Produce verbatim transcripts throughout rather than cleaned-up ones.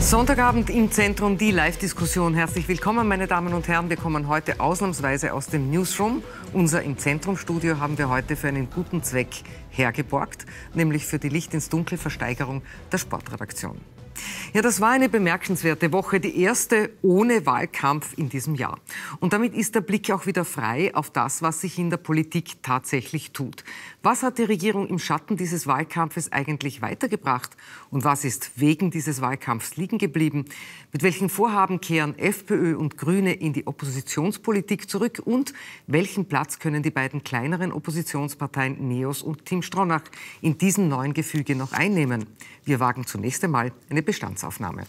Sonntagabend im Zentrum, die Live-Diskussion. Herzlich willkommen, meine Damen und Herren. Wir kommen heute ausnahmsweise aus dem Newsroom. Unser Im Zentrum-Studio haben wir heute für einen guten Zweck hergeborgt, nämlich für die Licht-ins-Dunkel-Versteigerung der Sportredaktion. Ja, das war eine bemerkenswerte Woche, die erste ohne Wahlkampf in diesem Jahr. Und damit ist der Blick auch wieder frei auf das, was sich in der Politik tatsächlich tut. Was hat die Regierung im Schatten dieses Wahlkampfes eigentlich weitergebracht? Und was ist wegen dieses Wahlkampfs liegen geblieben? Mit welchen Vorhaben kehren FPÖ und Grüne in die Oppositionspolitik zurück? Und welchen Platz können die beiden kleineren Oppositionsparteien NEOS und Team Stronach in diesem neuen Gefüge noch einnehmen? Wir wagen zunächst einmal eine Bestandsaufnahme.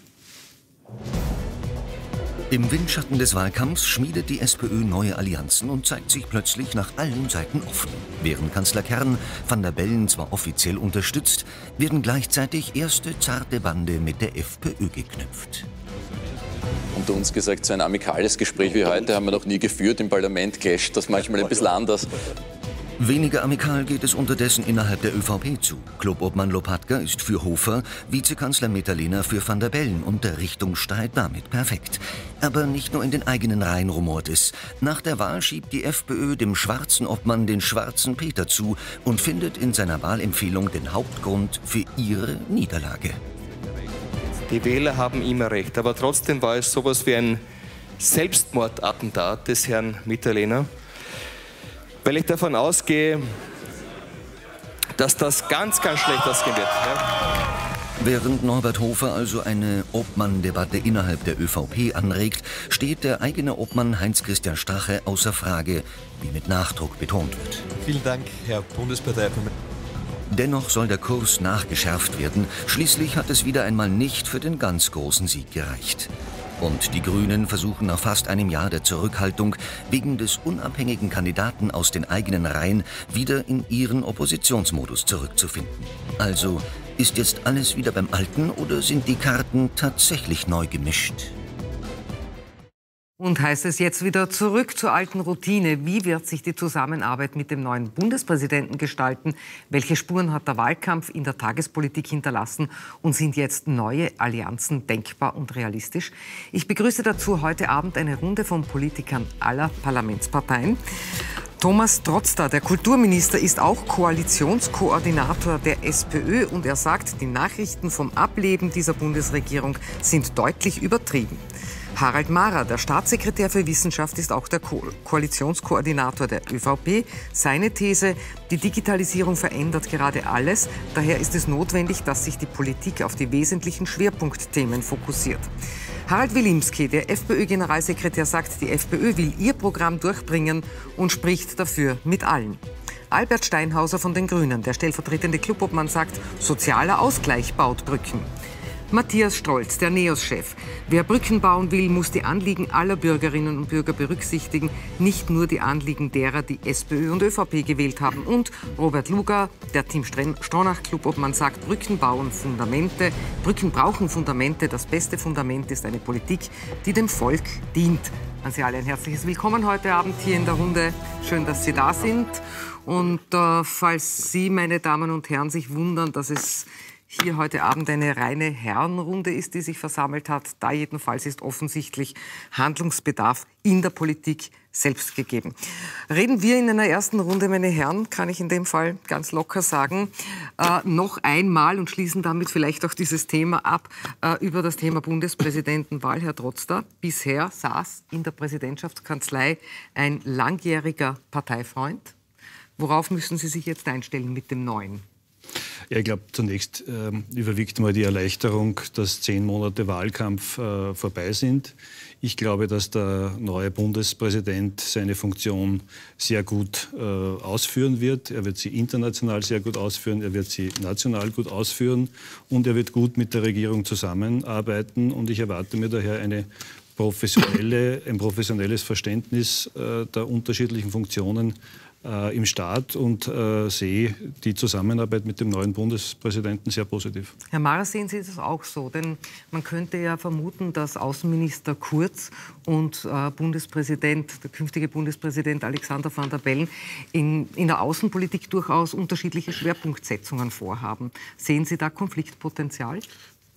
Im Windschatten des Wahlkampfs schmiedet die SPÖ neue Allianzen und zeigt sich plötzlich nach allen Seiten offen. Während Kanzler Kern Van der Bellen zwar offiziell unterstützt, werden gleichzeitig erste zarte Bande mit der FPÖ geknüpft. Unter uns gesagt, so ein amikales Gespräch wie heute haben wir noch nie geführt. Im Parlament clasht das manchmal ein bisschen anders. Weniger amikal geht es unterdessen innerhalb der ÖVP zu. Clubobmann Lopatka ist für Hofer, Vizekanzler Mitterlehner für Van der Bellen und der Richtungsstreit damit perfekt. Aber nicht nur in den eigenen Reihen rumort es. Nach der Wahl schiebt die FPÖ dem schwarzen Obmann den schwarzen Peter zu und findet in seiner Wahlempfehlung den Hauptgrund für ihre Niederlage. Die Wähler haben immer recht, aber trotzdem war es sowas wie ein Selbstmordattentat des Herrn Mitterlehner. Weil ich davon ausgehe, dass das ganz, ganz schlecht ausgehen wird. Ja. Während Norbert Hofer also eine Obmann-Debatte innerhalb der ÖVP anregt, steht der eigene Obmann Heinz-Christian Strache außer Frage, wie mit Nachdruck betont wird. Vielen Dank, Herr Bundesparteipräsident. Dennoch soll der Kurs nachgeschärft werden. Schließlich hat es wieder einmal nicht für den ganz großen Sieg gereicht. Und die Grünen versuchen nach fast einem Jahr der Zurückhaltung wegen des unabhängigen Kandidaten aus den eigenen Reihen wieder in ihren Oppositionsmodus zurückzufinden. Also, ist jetzt alles wieder beim Alten oder sind die Karten tatsächlich neu gemischt? Und heißt es jetzt wieder zurück zur alten Routine? Wie wird sich die Zusammenarbeit mit dem neuen Bundespräsidenten gestalten? Welche Spuren hat der Wahlkampf in der Tagespolitik hinterlassen? Und sind jetzt neue Allianzen denkbar und realistisch? Ich begrüße dazu heute Abend eine Runde von Politikern aller Parlamentsparteien. Thomas Trotzter, der Kulturminister, ist auch Koalitionskoordinator der SPÖ und er sagt, die Nachrichten vom Ableben dieser Bundesregierung sind deutlich übertrieben. Harald Mahrer, der Staatssekretär für Wissenschaft, ist auch der Ko- Koalitionskoordinator der ÖVP. Seine These, die Digitalisierung verändert gerade alles. Daher ist es notwendig, dass sich die Politik auf die wesentlichen Schwerpunktthemen fokussiert. Harald Wilimski, der FPÖ-Generalsekretär, sagt, die FPÖ will ihr Programm durchbringen und spricht dafür mit allen. Albert Steinhauser von den Grünen, der stellvertretende Clubobmann, sagt, sozialer Ausgleich baut Brücken. Matthias Strolz, der NEOS-Chef. Wer Brücken bauen will, muss die Anliegen aller Bürgerinnen und Bürger berücksichtigen, nicht nur die Anliegen derer, die SPÖ und ÖVP gewählt haben. Und Robert Lugar, der Team Stronach-Clubobmann, sagt, Brücken bauen Fundamente, Brücken brauchen Fundamente. Das beste Fundament ist eine Politik, die dem Volk dient. An Sie alle ein herzliches Willkommen heute Abend hier in der Runde. Schön, dass Sie da sind. Und äh, falls Sie, meine Damen und Herren, sich wundern, dass es hier heute Abend eine reine Herrenrunde ist, die sich versammelt hat. Da jedenfalls ist offensichtlich Handlungsbedarf in der Politik selbst gegeben. Reden wir in einer ersten Runde, meine Herren, kann ich in dem Fall ganz locker sagen, äh, noch einmal und schließen damit vielleicht auch dieses Thema ab, äh, über das Thema Bundespräsidentenwahl. Herr Trotzter, bisher saß in der Präsidentschaftskanzlei ein langjähriger Parteifreund. Worauf müssen Sie sich jetzt einstellen mit dem Neuen? Ja, ich glaube, zunächst ähm, überwiegt mal die Erleichterung, dass zehn Monate Wahlkampf äh, vorbei sind. Ich glaube, dass der neue Bundespräsident seine Funktion sehr gut äh, ausführen wird. Er wird sie international sehr gut ausführen, er wird sie national gut ausführen und er wird gut mit der Regierung zusammenarbeiten. Und ich erwarte mir daher eine professionelle, ein professionelles Verständnis äh, der unterschiedlichen Funktionen äh, im Staat und äh, sehe die Zusammenarbeit mit dem neuen Bundespräsidenten sehr positiv. Herr Mahrer, sehen Sie das auch so? Denn man könnte ja vermuten, dass Außenminister Kurz und äh, Bundespräsident, der künftige Bundespräsident Alexander Van der Bellen in, in der Außenpolitik durchaus unterschiedliche Schwerpunktsetzungen vorhaben. Sehen Sie da Konfliktpotenzial?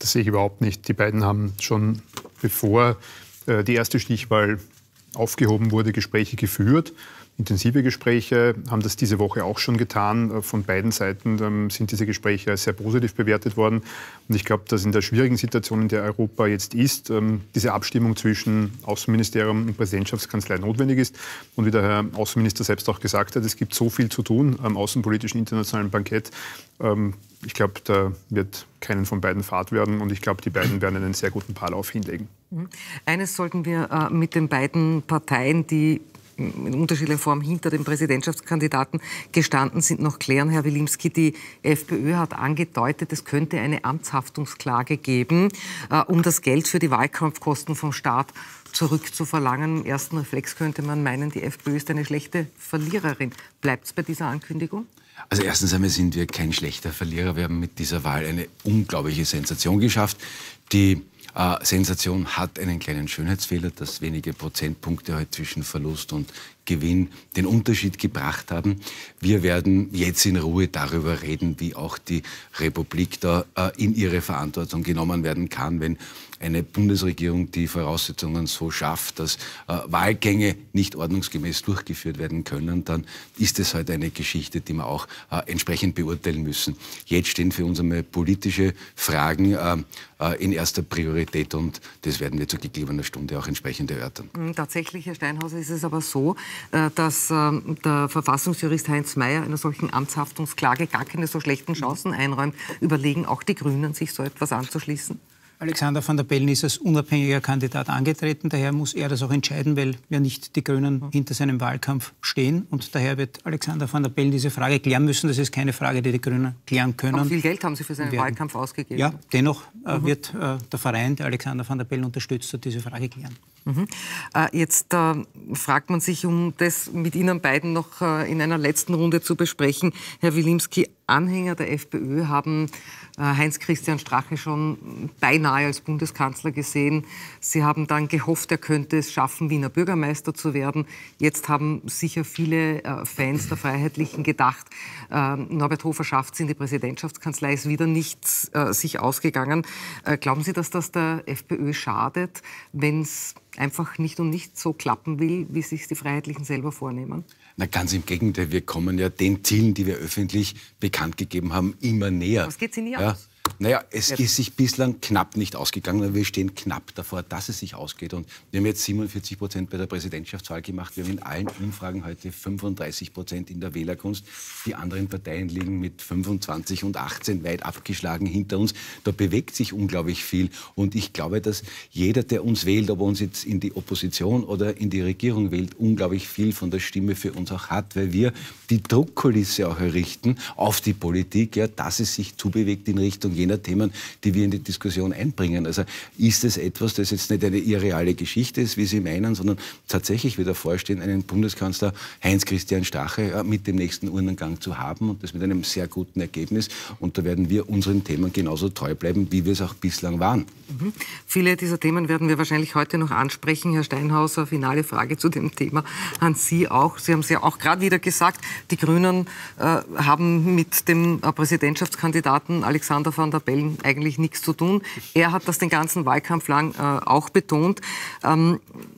Das sehe ich überhaupt nicht. Die beiden haben schon, bevor äh, die erste Stichwahl aufgehoben wurde, Gespräche geführt. Intensive Gespräche, haben das diese Woche auch schon getan. Von beiden Seiten ähm, sind diese Gespräche als sehr positiv bewertet worden. Und ich glaube, dass in der schwierigen Situation, in der Europa jetzt ist, ähm, diese Abstimmung zwischen Außenministerium und Präsidentschaftskanzlei notwendig ist. Und wie der Herr Außenminister selbst auch gesagt hat, es gibt so viel zu tun am außenpolitischen internationalen Bankett. Ähm, ich glaube, da wird keinen von beiden Fahrt werden. Und ich glaube, die beiden werden einen sehr guten Paarlauf hinlegen. Eines sollten wir äh, mit den beiden Parteien, die in unterschiedlicher Form hinter dem Präsidentschaftskandidaten gestanden sind, noch klären. Herr Wilimski, die FPÖ hat angedeutet, es könnte eine Amtshaftungsklage geben, äh, um das Geld für die Wahlkampfkosten vom Staat zurückzuverlangen. Im ersten Reflex könnte man meinen, die FPÖ ist eine schlechte Verliererin. Bleibt es bei dieser Ankündigung? Also erstens einmal sind wir kein schlechter Verlierer. Wir haben mit dieser Wahl eine unglaubliche Sensation geschafft. Die Äh, Sensation hat einen kleinen Schönheitsfehler, dass wenige Prozentpunkte halt zwischen Verlust und Gewinn den Unterschied gebracht haben. Wir werden jetzt in Ruhe darüber reden, wie auch die Republik da äh, in ihre Verantwortung genommen werden kann, wenn eine Bundesregierung die Voraussetzungen so schafft, dass äh, Wahlgänge nicht ordnungsgemäß durchgeführt werden können, dann ist es halt eine Geschichte, die wir auch äh, entsprechend beurteilen müssen. Jetzt stehen für uns einmal politische Fragen äh, äh, in erster Priorität und das werden wir zu gegebener Stunde auch entsprechend erörtern. Tatsächlich, Herr Steinhauser, ist es aber so, dass der Verfassungsjurist Heinz Mayer einer solchen Amtshaftungsklage gar keine so schlechten Chancen einräumt. Überlegen auch die Grünen, sich so etwas anzuschließen? Alexander Van der Bellen ist als unabhängiger Kandidat angetreten. Daher muss er das auch entscheiden, weil ja nicht die Grünen hinter seinem Wahlkampf stehen. Und daher wird Alexander Van der Bellen diese Frage klären müssen. Das ist keine Frage, die die Grünen klären können. Auch viel Geld haben Sie für seinen werden. Wahlkampf ausgegeben. Ja, dennoch äh, mhm. wird äh, der Verein, der Alexander Van der Bellen unterstützt hat, diese Frage klären. Mhm. Äh, jetzt äh, fragt man sich, um das mit Ihnen beiden noch äh, in einer letzten Runde zu besprechen, Herr Wilimski, Anhänger der FPÖ haben äh, Heinz-Christian Strache schon beinahe als Bundeskanzler gesehen. Sie haben dann gehofft, er könnte es schaffen, Wiener Bürgermeister zu werden. Jetzt haben sicher viele äh, Fans der Freiheitlichen gedacht, äh, Norbert Hofer schafft es in die Präsidentschaftskanzlei, ist wieder nichts äh, sich ausgegangen. Äh, glauben Sie, dass das der FPÖ schadet, wenn es einfach nicht und nicht so klappen will, wie sich die Freiheitlichen selber vornehmen? Na, ganz im Gegenteil, wir kommen ja den Zielen, die wir öffentlich bekannt gegeben haben, immer näher. Was geht Sie nie ja. aus? Naja, es jetzt. ist sich bislang knapp nicht ausgegangen, aber wir stehen knapp davor, dass es sich ausgeht. Und wir haben jetzt siebenundvierzig Prozent bei der Präsidentschaftswahl gemacht. Wir haben in allen Umfragen heute fünfunddreißig Prozent in der Wählergunst. Die anderen Parteien liegen mit fünfundzwanzig und achtzehn weit abgeschlagen hinter uns. Da bewegt sich unglaublich viel. Und ich glaube, dass jeder, der uns wählt, ob er uns jetzt in die Opposition oder in die Regierung wählt, unglaublich viel von der Stimme für uns auch hat, weil wir die Druckkulisse auch errichten auf die Politik, ja, dass es sich zubewegt in Richtung jener Themen, die wir in die Diskussion einbringen. Also ist es etwas, das jetzt nicht eine irreale Geschichte ist, wie Sie meinen, sondern tatsächlich wieder vorstehen, einen Bundeskanzler Heinz-Christian Strache mit dem nächsten Urnengang zu haben und das mit einem sehr guten Ergebnis. Und da werden wir unseren Themen genauso treu bleiben, wie wir es auch bislang waren. Mhm. Viele dieser Themen werden wir wahrscheinlich heute noch ansprechen. Herr Steinhauser, finale Frage zu dem Thema an Sie auch. Sie haben es ja auch gerade wieder gesagt, die Grünen äh, haben mit dem äh, Präsidentschaftskandidaten Alexander Van der Bellen eigentlich nichts zu tun. Er hat das den ganzen Wahlkampf lang äh, auch betont. Ähm,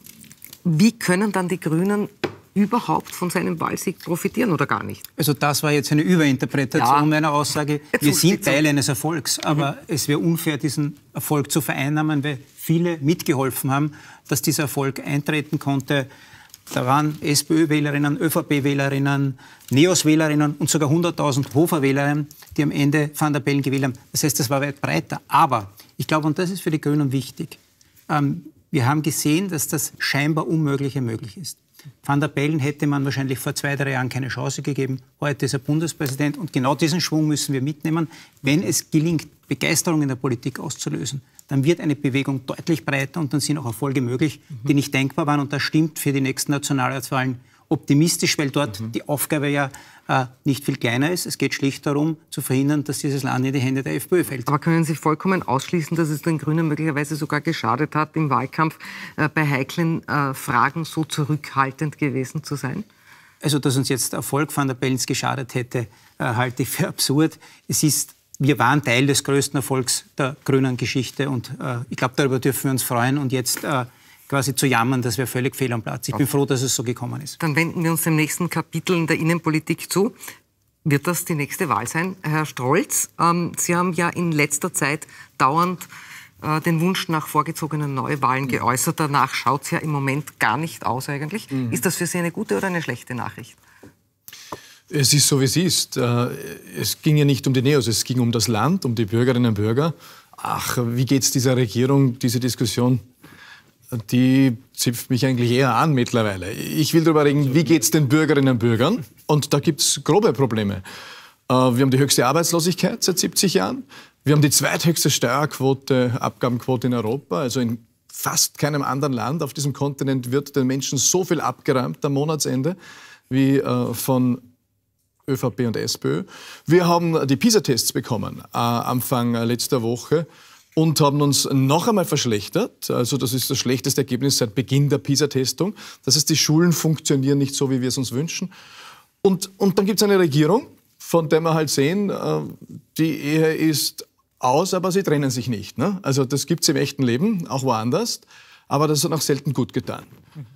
wie können dann die Grünen überhaupt von seinem Wahlsieg profitieren oder gar nicht? Also das war jetzt eine Überinterpretation ja. meiner Aussage. Wir sind Teil eines Erfolgs, aber mhm. es wäre unfair, diesen Erfolg zu vereinnahmen, weil viele mitgeholfen haben, dass dieser Erfolg eintreten konnte. Da waren SPÖ-Wählerinnen, ÖVP-Wählerinnen, NEOS-Wählerinnen und sogar hunderttausend Hofer-Wählerinnen, die am Ende Van der Bellen gewählt haben. Das heißt, das war weit breiter. Aber ich glaube, und das ist für die Grünen wichtig, ähm, wir haben gesehen, dass das scheinbar Unmögliche möglich ist. Van der Bellen hätte man wahrscheinlich vor zwei, drei Jahren keine Chance gegeben. Heute ist er Bundespräsident und genau diesen Schwung müssen wir mitnehmen. Wenn es gelingt, Begeisterung in der Politik auszulösen, dann wird eine Bewegung deutlich breiter und dann sind auch Erfolge möglich, die nicht denkbar waren. Und das stimmt für die nächsten Nationalratswahlen optimistisch, weil dort mhm. die Aufgabe ja äh, nicht viel kleiner ist. Es geht schlicht darum, zu verhindern, dass dieses Land in die Hände der FPÖ fällt. Aber können Sie vollkommen ausschließen, dass es den Grünen möglicherweise sogar geschadet hat, im Wahlkampf äh, bei heiklen äh, Fragen so zurückhaltend gewesen zu sein? Also, dass uns jetzt der Erfolg Van der Bellens geschadet hätte, äh, halte ich für absurd. Es ist wir waren Teil des größten Erfolgs der grünen Geschichte und äh, ich glaube, darüber dürfen wir uns freuen und jetzt äh, quasi zu jammern, das wäre völlig fehl am Platz. Ich bin froh, dass es so gekommen ist. Dann wenden wir uns dem nächsten Kapitel in der Innenpolitik zu. Wird das die nächste Wahl sein? Herr Strolz, ähm, Sie haben ja in letzter Zeit dauernd äh, den Wunsch nach vorgezogenen Neuwahlen geäußert. Danach schaut es ja im Moment gar nicht aus eigentlich. Mhm. Ist das für Sie eine gute oder eine schlechte Nachricht? Es ist so, wie es ist. Es ging ja nicht um die Neos, es ging um das Land, um die Bürgerinnen und Bürger. Ach, wie geht es dieser Regierung, diese Diskussion? Die zipft mich eigentlich eher an mittlerweile. Ich will darüber reden, wie geht es den Bürgerinnen und Bürgern? Und da gibt es grobe Probleme. Wir haben die höchste Arbeitslosigkeit seit siebzig Jahren. Wir haben die zweithöchste Steuerquote, Abgabenquote in Europa. Also in fast keinem anderen Land auf diesem Kontinent wird den Menschen so viel abgeräumt am Monatsende wie äh, von ÖVP und SPÖ. Wir haben die PISA-Tests bekommen äh, Anfang letzter Woche. Und haben uns noch einmal verschlechtert. Also das ist das schlechteste Ergebnis seit Beginn der PISA-Testung. Das heißt, die Schulen funktionieren nicht so, wie wir es uns wünschen. Und, und dann gibt es eine Regierung, von der wir halt sehen, die Ehe ist aus, aber sie trennen sich nicht. Ne? Also das gibt es im echten Leben, auch woanders. Aber das hat auch selten gut getan.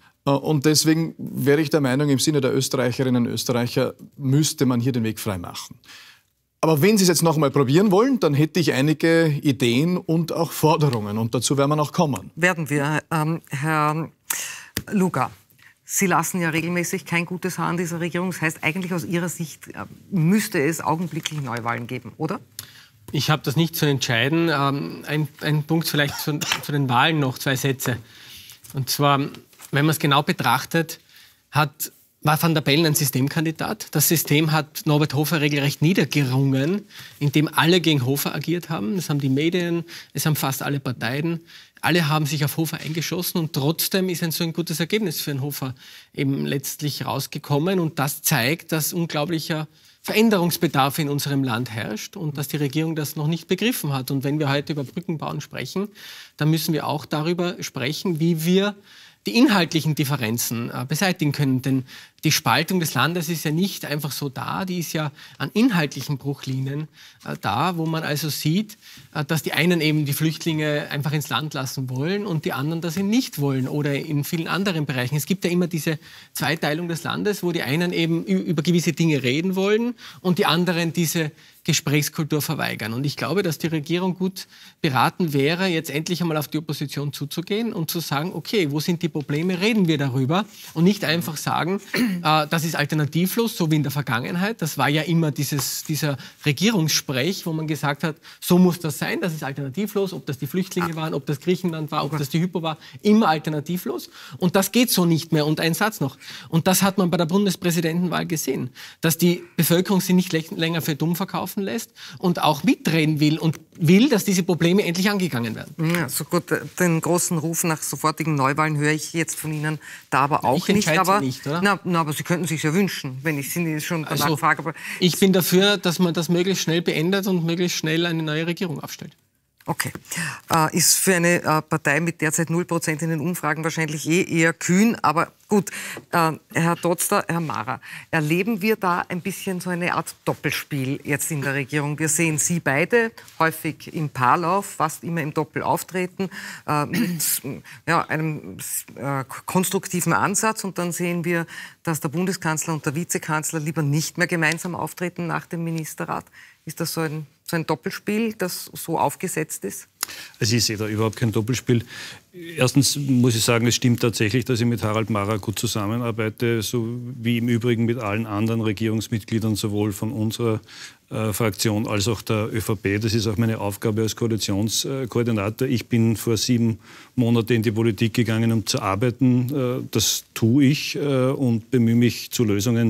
Und deswegen wäre ich der Meinung, im Sinne der Österreicherinnen und Österreicher müsste man hier den Weg frei machen. Aber wenn Sie es jetzt noch mal probieren wollen, dann hätte ich einige Ideen und auch Forderungen. Und dazu werden wir noch kommen. Werden wir. Ähm, Herr Lugar, Sie lassen ja regelmäßig kein gutes Haar an dieser Regierung. Das heißt, eigentlich aus Ihrer Sicht äh, müsste es augenblicklich Neuwahlen geben, oder? Ich habe das nicht zu entscheiden. Ähm, ein, ein Punkt vielleicht zu, zu den Wahlen noch, zwei Sätze. Und zwar, wenn man es genau betrachtet, hat... war Van der Bellen ein Systemkandidat. Das System hat Norbert Hofer regelrecht niedergerungen, indem alle gegen Hofer agiert haben. Das haben die Medien, es haben fast alle Parteien. Alle haben sich auf Hofer eingeschossen und trotzdem ist ein so ein gutes Ergebnis für den Hofer eben letztlich rausgekommen. Und das zeigt, dass unglaublicher Veränderungsbedarf in unserem Land herrscht und dass die Regierung das noch nicht begriffen hat. Und wenn wir heute über Brückenbauen sprechen, dann müssen wir auch darüber sprechen, wie wir die inhaltlichen Differenzen äh, beseitigen können. Denn die Spaltung des Landes ist ja nicht einfach so da, die ist ja an inhaltlichen Bruchlinien äh, da, wo man also sieht, äh, dass die einen eben die Flüchtlinge einfach ins Land lassen wollen und die anderen das eben nicht wollen oder in vielen anderen Bereichen. Es gibt ja immer diese Zweiteilung des Landes, wo die einen eben über gewisse Dinge reden wollen und die anderen diese Gesprächskultur verweigern. Und ich glaube, dass die Regierung gut beraten wäre, jetzt endlich einmal auf die Opposition zuzugehen und zu sagen, okay, wo sind die Probleme, reden wir darüber und nicht einfach sagen, äh, das ist alternativlos, so wie in der Vergangenheit. Das war ja immer dieses, dieser Regierungssprech, wo man gesagt hat, so muss das sein, das ist alternativlos, ob das die Flüchtlinge waren, ob das Griechenland war, ob das die Hypo war, immer alternativlos. Und das geht so nicht mehr. Und ein Satz noch. Und das hat man bei der Bundespräsidentenwahl gesehen, dass die Bevölkerung sie nicht länger für dumm verkaufen lässt und auch mitreden will und will, dass diese Probleme endlich angegangen werden. Ja, so gut, den großen Ruf nach sofortigen Neuwahlen höre ich jetzt von Ihnen da aber auch ich nicht. Aber, nicht oder? Na, na, aber Sie könnten sich ja wünschen, wenn ich Sie schon danach also, frage. Aber ich bin dafür, dass man das möglichst schnell beendet und möglichst schnell eine neue Regierung aufstellt. Okay. Äh, ist für eine äh, Partei mit derzeit null Prozent in den Umfragen wahrscheinlich eh eher kühn. Aber gut, äh, Herr Dotzter, Herr Mara, erleben wir da ein bisschen so eine Art Doppelspiel jetzt in der Regierung? Wir sehen Sie beide häufig im Paarlauf, fast immer im Doppel auftreten, äh, mit ja, einem äh, konstruktiven Ansatz. Und dann sehen wir, dass der Bundeskanzler und der Vizekanzler lieber nicht mehr gemeinsam auftreten nach dem Ministerrat. Ist das so ein, so ein Doppelspiel, das so aufgesetzt ist? Also ich sehe da überhaupt kein Doppelspiel. Erstens muss ich sagen, es stimmt tatsächlich, dass ich mit Harald Mara gut zusammenarbeite, so wie im Übrigen mit allen anderen Regierungsmitgliedern, sowohl von unserer äh, Fraktion als auch der ÖVP. Das ist auch meine Aufgabe als Koalitionskoordinator. Ich bin vor sieben Monaten in die Politik gegangen, um zu arbeiten. Äh, das tue ich äh, und bemühe mich zu Lösungen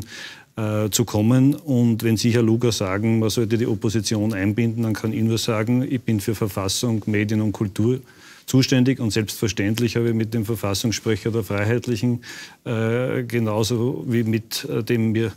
zu kommen. Und wenn Sie, Herr Lugar, sagen, man sollte die Opposition einbinden, dann kann ich nur sagen, ich bin für Verfassung, Medien und Kultur zuständig und selbstverständlich habe ich mit dem Verfassungssprecher der Freiheitlichen äh, genauso wie mit äh, dem mir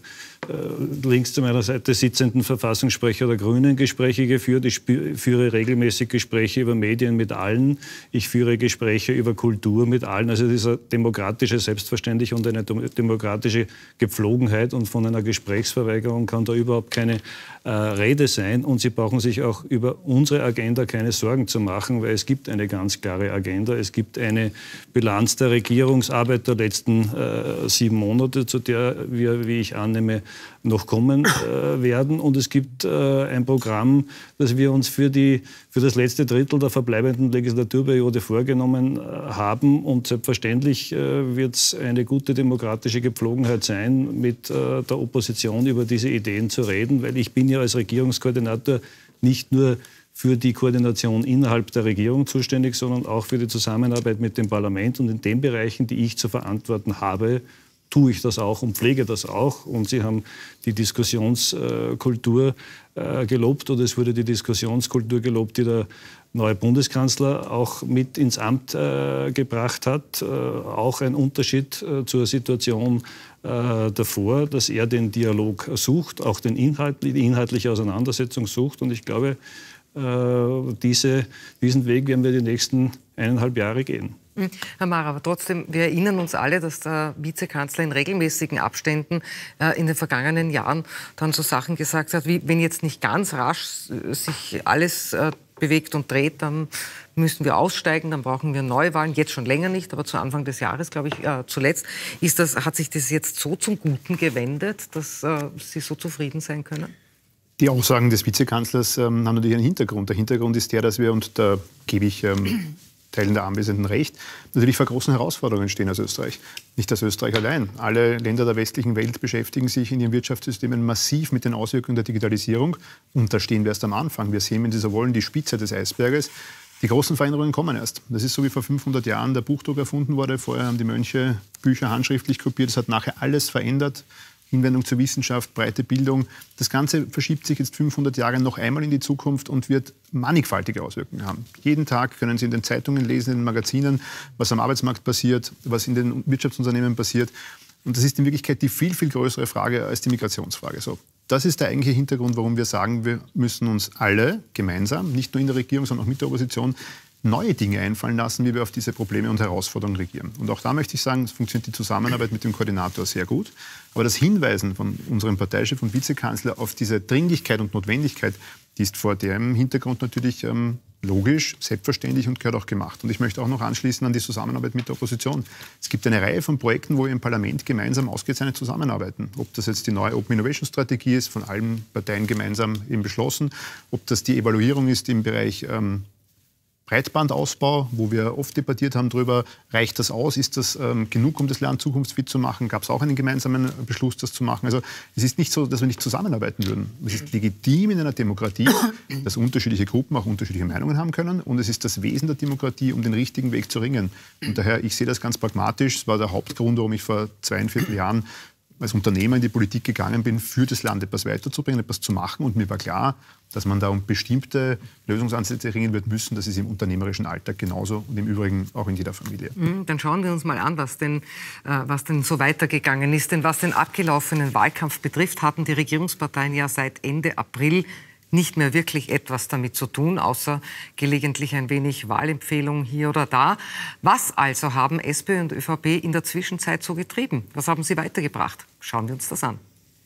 äh, links zu meiner Seite sitzenden Verfassungssprecher der Grünen Gespräche geführt. Ich führe regelmäßig Gespräche über Medien mit allen. Ich führe Gespräche über Kultur mit allen. Also dieser demokratische Selbstverständlich und eine demokratische Gepflogenheit und von einer Gesprächsverweigerung kann da überhaupt keine äh, Rede sein. Und Sie brauchen sich auch über unsere Agenda keine Sorgen zu machen, weil es gibt eine ganz klare Agenda. Es gibt eine Bilanz der Regierungsarbeit der letzten äh, sieben Monate, zu der wir, wie ich annehme, noch kommen äh, werden. Und es gibt äh, ein Programm, das wir uns für, die, für das letzte Drittel der verbleibenden Legislaturperiode vorgenommen äh, haben. Und selbstverständlich äh, wird es eine gute demokratische Gepflogenheit sein, mit äh, der Opposition über diese Ideen zu reden, weil ich bin ja als Regierungskoordinator nicht nur für die Koordination innerhalb der Regierung zuständig, sondern auch für die Zusammenarbeit mit dem Parlament. Und in den Bereichen, die ich zu verantworten habe, tue ich das auch und pflege das auch. Und Sie haben die Diskussionskultur äh, gelobt, oder es wurde die Diskussionskultur gelobt, die der neue Bundeskanzler auch mit ins Amt äh, gebracht hat. Äh, auch ein Unterschied äh, zur Situation äh, davor, dass er den Dialog sucht, auch den Inhalt, die inhaltliche Auseinandersetzung sucht. Und ich glaube, äh, diese, diesen Weg werden wir die nächsten eineinhalb Jahre gehen. Herr Maurer, aber trotzdem, wir erinnern uns alle, dass der Vizekanzler in regelmäßigen Abständen äh, in den vergangenen Jahren dann so Sachen gesagt hat, wie wenn jetzt nicht ganz rasch sich alles äh, bewegt und dreht, dann müssen wir aussteigen, dann brauchen wir Neuwahlen, jetzt schon länger nicht, aber zu Anfang des Jahres, glaube ich, äh, zuletzt. Ist das, hat sich das jetzt so zum Guten gewendet, dass äh, Sie so zufrieden sein können? Die Aussagen des Vizekanzlers ähm, haben natürlich einen Hintergrund. Der Hintergrund ist der, dass wir, und da gebe ich ähm, Teilen der Anwesenden recht, natürlich vor großen Herausforderungen stehen als Österreich. Nicht als Österreich allein. Alle Länder der westlichen Welt beschäftigen sich in ihren Wirtschaftssystemen massiv mit den Auswirkungen der Digitalisierung. Und da stehen wir erst am Anfang. Wir sehen, wenn Sie so wollen, die Spitze des Eisberges. Die großen Veränderungen kommen erst. Das ist so, wie vor fünfhundert Jahren der Buchdruck erfunden wurde. Vorher haben die Mönche Bücher handschriftlich kopiert. Das hat nachher alles verändert. Hinwendung zur Wissenschaft, breite Bildung. Das Ganze verschiebt sich jetzt fünfhundert Jahre noch einmal in die Zukunft und wird mannigfaltige Auswirkungen haben. Jeden Tag können Sie in den Zeitungen lesen, in den Magazinen, was am Arbeitsmarkt passiert, was in den Wirtschaftsunternehmen passiert. Und das ist in Wirklichkeit die viel, viel größere Frage als die Migrationsfrage. So, das ist der eigentliche Hintergrund, warum wir sagen, wir müssen uns alle gemeinsam, nicht nur in der Regierung, sondern auch mit der Opposition, neue Dinge einfallen lassen, wie wir auf diese Probleme und Herausforderungen reagieren. Und auch da möchte ich sagen, es funktioniert die Zusammenarbeit mit dem Koordinator sehr gut. Aber das Hinweisen von unserem Parteichef und Vizekanzler auf diese Dringlichkeit und Notwendigkeit, die ist vor dem Hintergrund natürlich ähm, logisch, selbstverständlich und gehört auch gemacht. Und ich möchte auch noch anschließen an die Zusammenarbeit mit der Opposition. Es gibt eine Reihe von Projekten, wo wir im Parlament gemeinsam ausgezeichnet zusammenarbeiten. Ob das jetzt die neue Open Innovation Strategie ist, von allen Parteien gemeinsam eben beschlossen, ob das die Evaluierung ist im Bereich ähm, Breitbandausbau, wo wir oft debattiert haben darüber, reicht das aus, ist das ähm, genug, um das Land zukunftsfit zu machen? Gab es auch einen gemeinsamen Beschluss, das zu machen? Also es ist nicht so, dass wir nicht zusammenarbeiten würden. Es ist legitim in einer Demokratie, dass unterschiedliche Gruppen auch unterschiedliche Meinungen haben können, und es ist das Wesen der Demokratie, um den richtigen Weg zu ringen. Und daher, ich sehe das ganz pragmatisch. Das war der Hauptgrund, warum ich vor zweieinviertel Jahren als Unternehmer in die Politik gegangen bin, für das Land etwas weiterzubringen, etwas zu machen. Und mir war klar, dass man da um bestimmte Lösungsansätze ringen wird müssen. Das ist im unternehmerischen Alltag genauso und im Übrigen auch in jeder Familie. Dann schauen wir uns mal an, was denn, was denn so weitergegangen ist. Denn was den abgelaufenen Wahlkampf betrifft, hatten die Regierungsparteien ja seit Ende April nicht mehr wirklich etwas damit zu tun, außer gelegentlich ein wenig Wahlempfehlung hier oder da. Was also haben SPÖ und ÖVP in der Zwischenzeit so getrieben? Was haben sie weitergebracht? Schauen wir uns das an.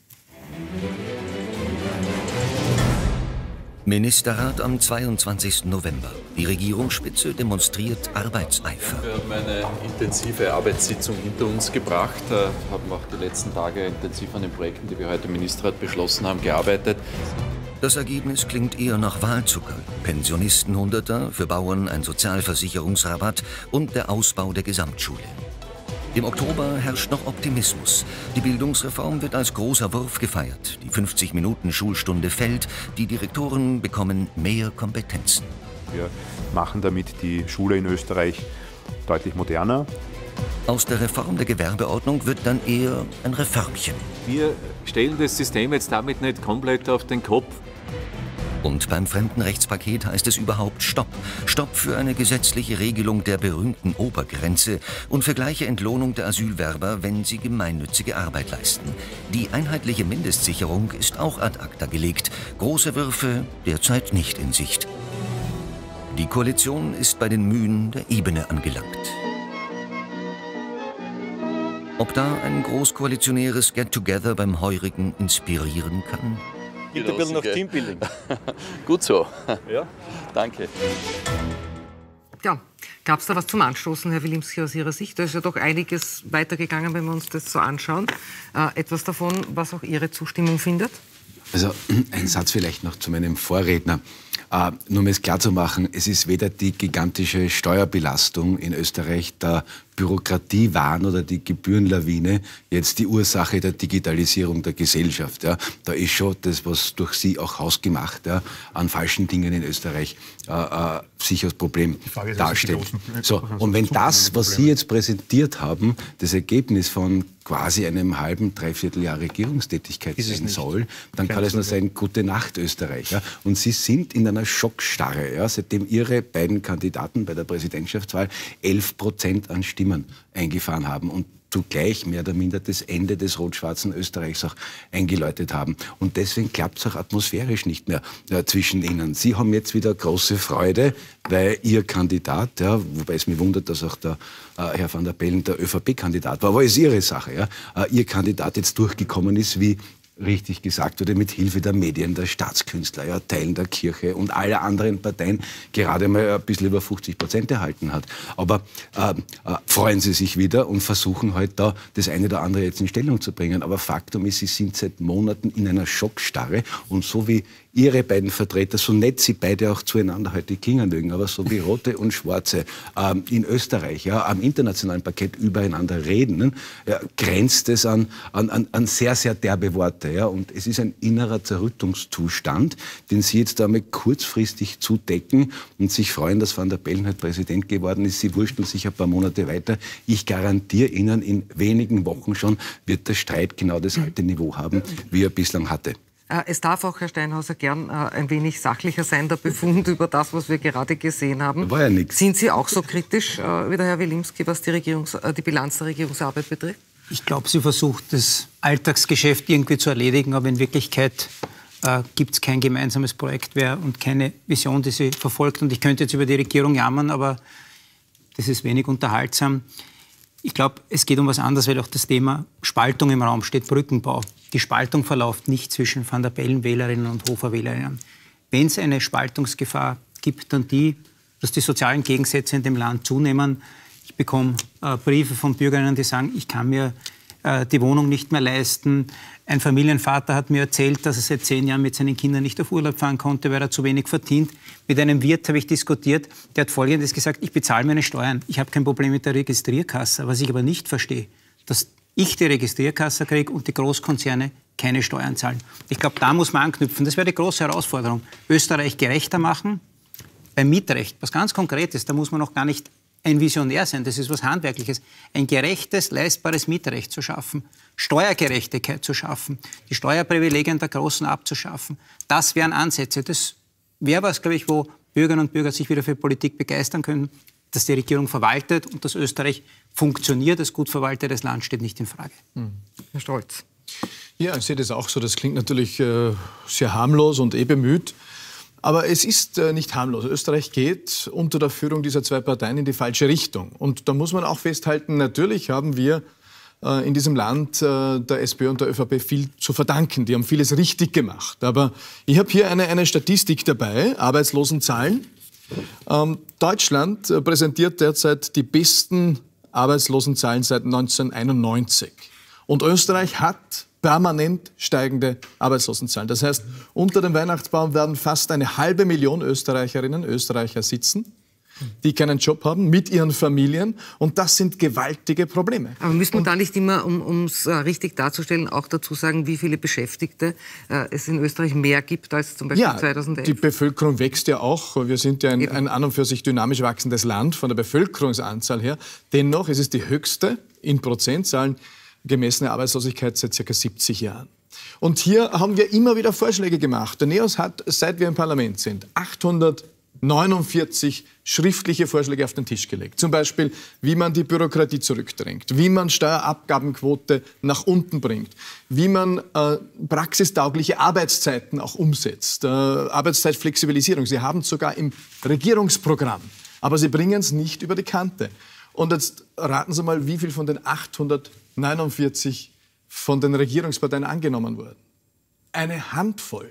Ministerrat am zweiundzwanzigsten November. Die Regierungsspitze demonstriert Arbeitseifer. Wir haben eine intensive Arbeitssitzung hinter uns gebracht, äh, haben auch die letzten Tage intensiv an den Projekten, die wir heute im Ministerrat beschlossen haben, gearbeitet. Das Ergebnis klingt eher nach Wahlzucker. Pensionisten-Hunderter, für Bauern ein Sozialversicherungsrabatt und der Ausbau der Gesamtschule. Im Oktober herrscht noch Optimismus. Die Bildungsreform wird als großer Wurf gefeiert. Die fünfzig Minuten Schulstunde fällt. Die Direktoren bekommen mehr Kompetenzen. Wir machen damit die Schule in Österreich deutlich moderner. Aus der Reform der Gewerbeordnung wird dann eher ein Reformchen. Wir stellen das System jetzt damit nicht komplett auf den Kopf. Und beim Fremdenrechtspaket heißt es überhaupt Stopp. Stopp für eine gesetzliche Regelung der berühmten Obergrenze und für gleiche Entlohnung der Asylwerber, wenn sie gemeinnützige Arbeit leisten. Die einheitliche Mindestsicherung ist auch ad acta gelegt. Große Würfe derzeit nicht in Sicht. Die Koalition ist bei den Mühen der Ebene angelangt. Ob da ein großkoalitionäres Get-Together beim Heurigen inspirieren kann? Gibt ein bisschen noch Teambuilding. Gut so. Ja. Danke. Ja, gab es da was zum Anstoßen, Herr Wilimski, aus Ihrer Sicht? Da ist ja doch einiges weitergegangen, wenn wir uns das so anschauen. Äh, etwas davon, was auch Ihre Zustimmung findet? Also ein Satz vielleicht noch zu meinem Vorredner. Äh, nur um es klar zu machen, es ist weder die gigantische Steuerbelastung in Österreich, der Bürokratiewahn oder die Gebührenlawine jetzt die Ursache der Digitalisierung der Gesellschaft. Ja. Da ist schon das, was durch Sie auch hausgemacht ja, an falschen Dingen in Österreich äh, äh, sich als Problem darstellt. So, und wenn das, was Sie jetzt präsentiert haben, das Ergebnis von quasi einem halben, dreiviertel Jahr Regierungstätigkeit sein soll, dann kann es nur sein, gute Nacht Österreich. Ja. Und Sie sind in einer Schockstarre, ja, seitdem Ihre beiden Kandidaten bei der Präsidentschaftswahl elf Prozent an Stimmen eingefahren haben und zugleich mehr oder minder das Ende des rot-schwarzen Österreichs auch eingeläutet haben. Und deswegen klappt es auch atmosphärisch nicht mehr äh, zwischen ihnen. Sie haben jetzt wieder große Freude, weil Ihr Kandidat, ja, wobei es mich wundert, dass auch der äh, Herr van der Bellen der ÖVP-Kandidat war, aber ist Ihre Sache, ja, äh, Ihr Kandidat jetzt durchgekommen ist wie richtig gesagt wurde, mit Hilfe der Medien, der Staatskünstler, ja, Teilen der Kirche und aller anderen Parteien gerade mal ein bisschen über fünfzig Prozent erhalten hat. Aber äh, äh, freuen Sie sich wieder und versuchen halt da das eine oder andere jetzt in Stellung zu bringen. Aber Faktum ist, Sie sind seit Monaten in einer Schockstarre und so wie Ihre beiden Vertreter, so nett sie beide auch zueinander heute klingen mögen, aber so wie Rote und Schwarze ähm, in Österreich ja, am internationalen Parkett übereinander reden, ja, grenzt es an, an, an sehr, sehr derbe Worte. Ja, und es ist ein innerer Zerrüttungszustand, den Sie jetzt einmal kurzfristig zudecken und sich freuen, dass Van der Bellen halt Präsident geworden ist. Sie wurschteln sich ein paar Monate weiter. Ich garantiere Ihnen, in wenigen Wochen schon wird der Streit genau das alte Niveau haben, wie er bislang hatte. Es darf auch, Herr Steinhauser, gern ein wenig sachlicher sein, der Befund über das, was wir gerade gesehen haben. War ja nichts. Sind Sie auch so kritisch wie der Herr Wilimski, was die, Regierungs-, die Bilanz der Regierungsarbeit betrifft? Ich glaube, sie versucht, das Alltagsgeschäft irgendwie zu erledigen, aber in Wirklichkeit äh, gibt es kein gemeinsames Projekt mehr und keine Vision, die sie verfolgt. Und ich könnte jetzt über die Regierung jammern, aber das ist wenig unterhaltsam. Ich glaube, es geht um was anderes, weil auch das Thema Spaltung im Raum steht, Brückenbau. Die Spaltung verläuft nicht zwischen Van der Bellen-Wählerinnen und Hofer-Wählerinnen. Wenn es eine Spaltungsgefahr gibt, dann die, dass die sozialen Gegensätze in dem Land zunehmen. Ich bekomme äh, Briefe von Bürgerinnen, die sagen, ich kann mir äh, die Wohnung nicht mehr leisten. Ein Familienvater hat mir erzählt, dass er seit zehn Jahren mit seinen Kindern nicht auf Urlaub fahren konnte, weil er zu wenig verdient. Mit einem Wirt habe ich diskutiert, der hat Folgendes gesagt, ich bezahle meine Steuern, ich habe kein Problem mit der Registrierkasse. Was ich aber nicht verstehe, dass ich die Registrierkasse kriege und die Großkonzerne keine Steuern zahlen. Ich glaube, da muss man anknüpfen. Das wäre die große Herausforderung. Österreich gerechter machen, beim Mietrecht, was ganz Konkretes, da muss man noch gar nicht ein Visionär sein, das ist was Handwerkliches, ein gerechtes, leistbares Mietrecht zu schaffen, Steuergerechtigkeit zu schaffen, die Steuerprivilegien der Großen abzuschaffen. Das wären Ansätze. Das wäre was, glaube ich, wo Bürgerinnen und Bürger sich wieder für Politik begeistern können, dass die Regierung verwaltet und dass Österreich funktioniert. Das gut verwaltetes Land steht nicht in Frage. Hm. Herr Stolz. Ja, ich sehe das auch so. Das klingt natürlich äh, sehr harmlos und eh bemüht. Aber es ist äh, nicht harmlos. Österreich geht unter der Führung dieser zwei Parteien in die falsche Richtung. Und da muss man auch festhalten, natürlich haben wir äh, in diesem Land äh, der SPÖ und der ÖVP viel zu verdanken. Die haben vieles richtig gemacht. Aber ich habe hier eine, eine Statistik dabei, Arbeitslosenzahlen. Ähm, Deutschland äh, präsentiert derzeit die besten Arbeitslosenzahlen seit neunzehnhunderteinundneunzig. Und Österreich hat permanent steigende Arbeitslosenzahlen. Das heißt, unter dem Weihnachtsbaum werden fast eine halbe Million Österreicherinnen und Österreicher sitzen, die keinen Job haben, mit ihren Familien. Und das sind gewaltige Probleme. Aber müssen wir da nicht immer, um es äh, richtig darzustellen, auch dazu sagen, wie viele Beschäftigte äh, es in Österreich mehr gibt als zum Beispiel ja, zweitausendelf? Die Bevölkerung wächst ja auch. Wir sind ja ein, ein an und für sich dynamisch wachsendes Land von der Bevölkerungsanzahl her. Dennoch ist es die höchste in Prozentzahlen gemessene Arbeitslosigkeit seit ca. siebzig Jahren. Und hier haben wir immer wieder Vorschläge gemacht. Der NEOS hat, seit wir im Parlament sind, achthundertneunundvierzig schriftliche Vorschläge auf den Tisch gelegt. Zum Beispiel, wie man die Bürokratie zurückdrängt, wie man Steuerabgabenquote nach unten bringt, wie man äh, praxistaugliche Arbeitszeiten auch umsetzt, äh, Arbeitszeitflexibilisierung. Sie haben es sogar im Regierungsprogramm, aber Sie bringen es nicht über die Kante. Und jetzt raten Sie mal, wie viel von den achthundertneunundvierzig von den Regierungsparteien angenommen wurden. Eine Handvoll.